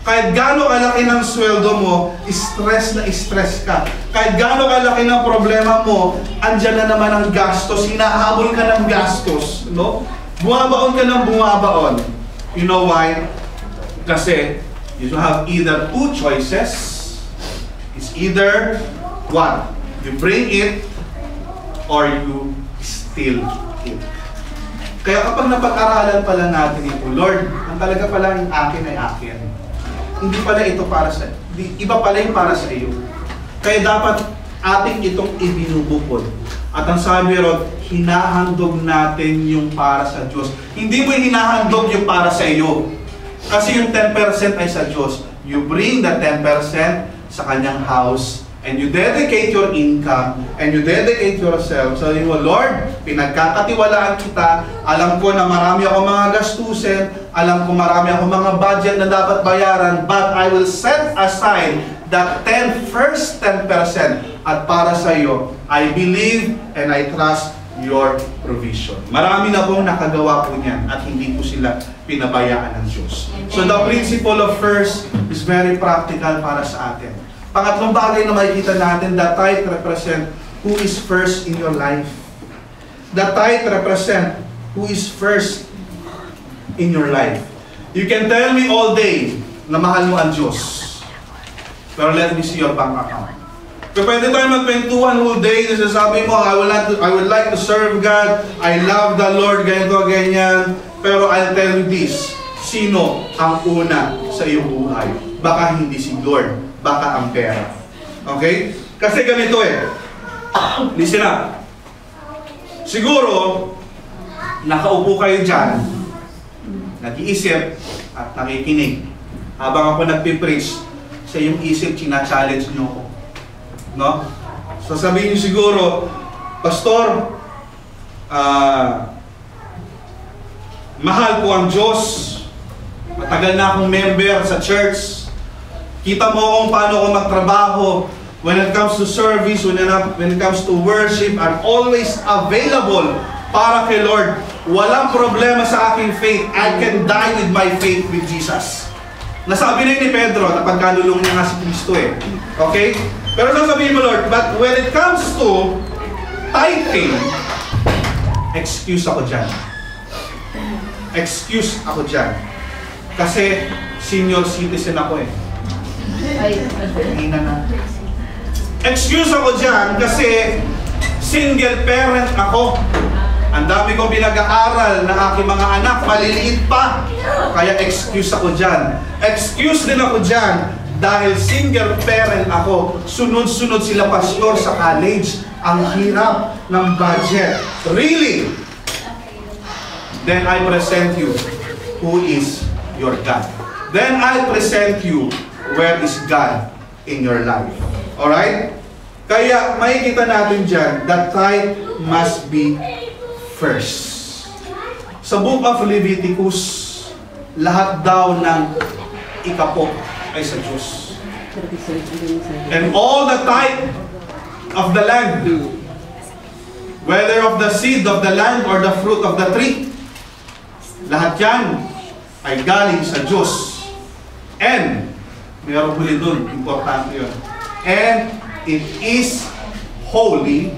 Kahit gaano kalaki ng sweldo mo, stress na stress ka. Kahit gaano kalaki ng problema mo, andyan na naman ang gastos, hinahabol ka ng gastos, no? Bumabaon ka ng bumabaon. You know why? Kasi you have either two choices. It's either what? You bring it or you steal it. Kaya kapag napag-aralan pala natin ito, Lord, ang talaga pala yung akin ay akin. Hindi pala ito para sa, iba pala yung para sa iyo. Kaya dapat ating itong ibinubukod. At ang sabi ron, hinahandog natin yung para sa Diyos. Hindi mo hinahandog yung para sa iyo. Kasi yung ten percent ay sa Diyos. You bring the ten percent sa kanyang house and you dedicate your income and you dedicate yourself. Sabi mo, Lord, pinagkakatiwalaan kita. Alam ko na marami ako mga gastusin. Alam ko marami ako mga budget na dapat bayaran. But I will set aside that ten, first ten percent. At para sa iyo, I believe and I trust your provision. Marami na pong nakagawa po niyan at hindi po sila pinabayaan ng Diyos. So the principle of first is very practical para sa atin. Pangatlong bagay na makikita natin, the tithe represent who is first in your life. The tithe represent who is first in your life. You can tell me all day na mahal mo ang Diyos. Pero let me see your bank account. Kaya pwede tayo magkwentuhan whole day, nasasabi mo, I would, like to, I would like to serve God, I love the Lord, ganito, ganyan. Pero I'll tell you this, sino ang una sa iyong buhay? Baka hindi si Lord, baka ang pera. Okay? Kasi ganito eh. Listen up. Siguro, nakaupo kayo dyan, nag-iisip at nakikinig. Habang ako nagpipreach, sa iyong isip, china-challenge nyo ako. No? So sabihin niyo siguro, Pastor, uh, mahal ko ang Diyos, matagal na akong member sa church, kita mo kung paano ako magtrabaho, when it comes to service, when it, when it comes to worship, I'm always available para kay Lord. Walang problema sa aking faith. I can die with my faith with Jesus. Nasabi na ni Pedro, napagkalulong niya nga si Kristo eh. Okay? Pero sasabihin mo, Lord, but when it comes to tithing, excuse ako dyan. Excuse ako dyan. Kasi senior citizen ako eh. Hina na. Excuse ako dyan kasi single parent ako. Ang dami kong pinag-aaral na aking mga anak, maliliit pa. Kaya excuse ako dyan. Excuse din ako dyan dahil single parent ako. Sunod-sunod sila pastor sa college. Ang hirap ng budget. Really? Then I present you who is your God. Then I present you where is God in your life. Alright? Kaya makikita natin dyan, that tithe must be first. Sa book of Leviticus, lahat daw ng ikapo ay sa Diyos. And all the tithe of the land, whether of the seed of the land or the fruit of the tree, lahat yan ay galing sa Diyos. And, mayroon huli dun, importante yun. And it is holy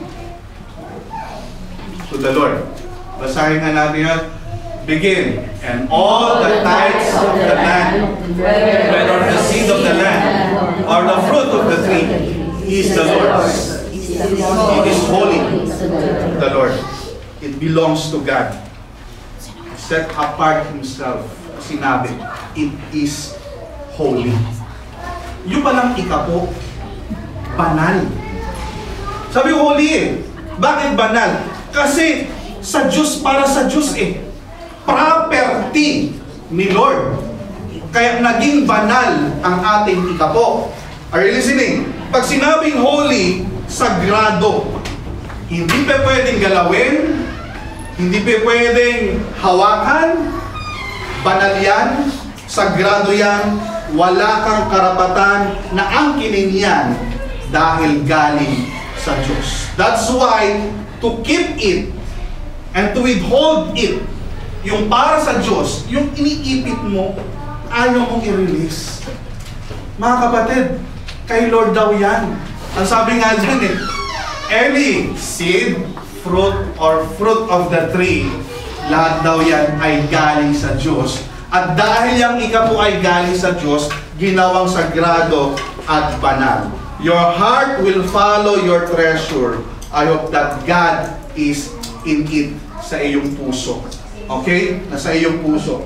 to the Lord. Basahin nga natin yan. Begin. And all the tithes of the land, whether the seed of the land or the fruit of the tree, is the Lord's. It is holy to the Lord. It belongs to God. Set apart Himself. Sinabi, it is holy. Yung palang ikapo, banal. Sabi holy eh. Bakit banal? Kasi sa Diyos, para sa Diyos eh. Property ni Lord. Kaya naging banal ang ating ikapo. Are you listening? Pag sinabing holy, sagrado. Hindi pa pwedeng galawin, hindi pa pwedeng hawakan, banal yan, sagrado yan, wala kang karapatan na angkinin yan dahil galing sa Diyos. That's why, to keep it and to withhold it, yung para sa Diyos, yung iniipit mo, ayaw mong i-release. Mga kapatid, kay Lord daw yan. Ang sabi nga dyan eh, any seed, fruit, or fruit of the tree, lahat daw yan ay galing sa Diyos. At dahil yung ika po ay galing sa Diyos, ginawang sagrado at banal. Your heart will follow your treasure. I hope that God is in it, sa iyong puso. Okay? Nasa iyong puso.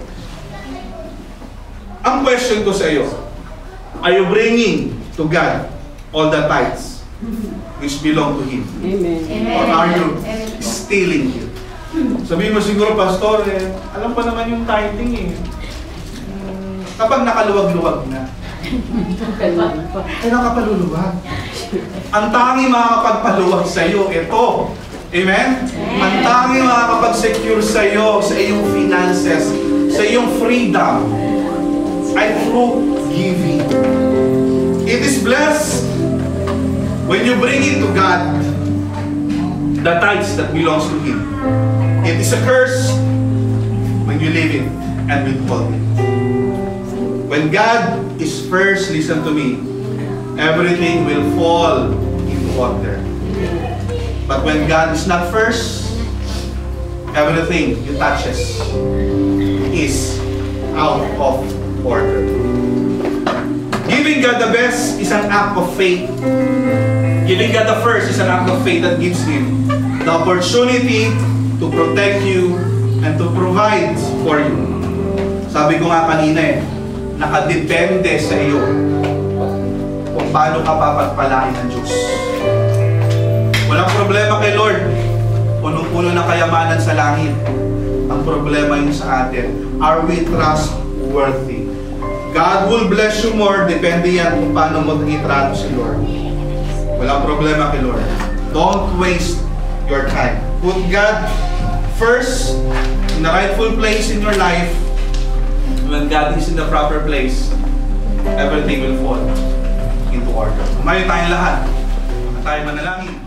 Ang question ko sa iyo, are you bringing to God all the tithes which belong to Him? Amen. Or are you stealing it? Sabihin mo siguro, Pastor, eh, alam pa naman yung tithing eh. Hmm, kapag nakaluwag-luwag na, ay nakapaluluwag. Ang tanging makakapagpaluwag sa iyo, ito. Amen? Ang tanging makakapag-secure sa iyo, sa iyong finances, sa iyong freedom, ay through giving. It is blessed when you bring it to God the tithes that belongs to Him. It is a curse when you leave it and withhold it. When God is first, listen to me, everything will fall into order. But when God is not first, everything you touches is out of order. Giving God the best is an act of faith. Giving God the first is an act of faith that gives Him the opportunity to protect you and to provide for you. Sabi ko nga kanina eh, nakadepende sa iyo kung paano ka papagpalain ng Diyos. Walang problema kay Lord, punong-puno ng kayamanan sa langit. Ang problema yun sa atin, are we trustworthy? God will bless you more, depende yan kung paano mo itrato si Lord. Walang problema kay Lord. Don't waste your time. Put God first, in the rightful place in your life. When God is in the proper place, everything will fall into order. Kumayo tayong lahat. Tayo manalangin.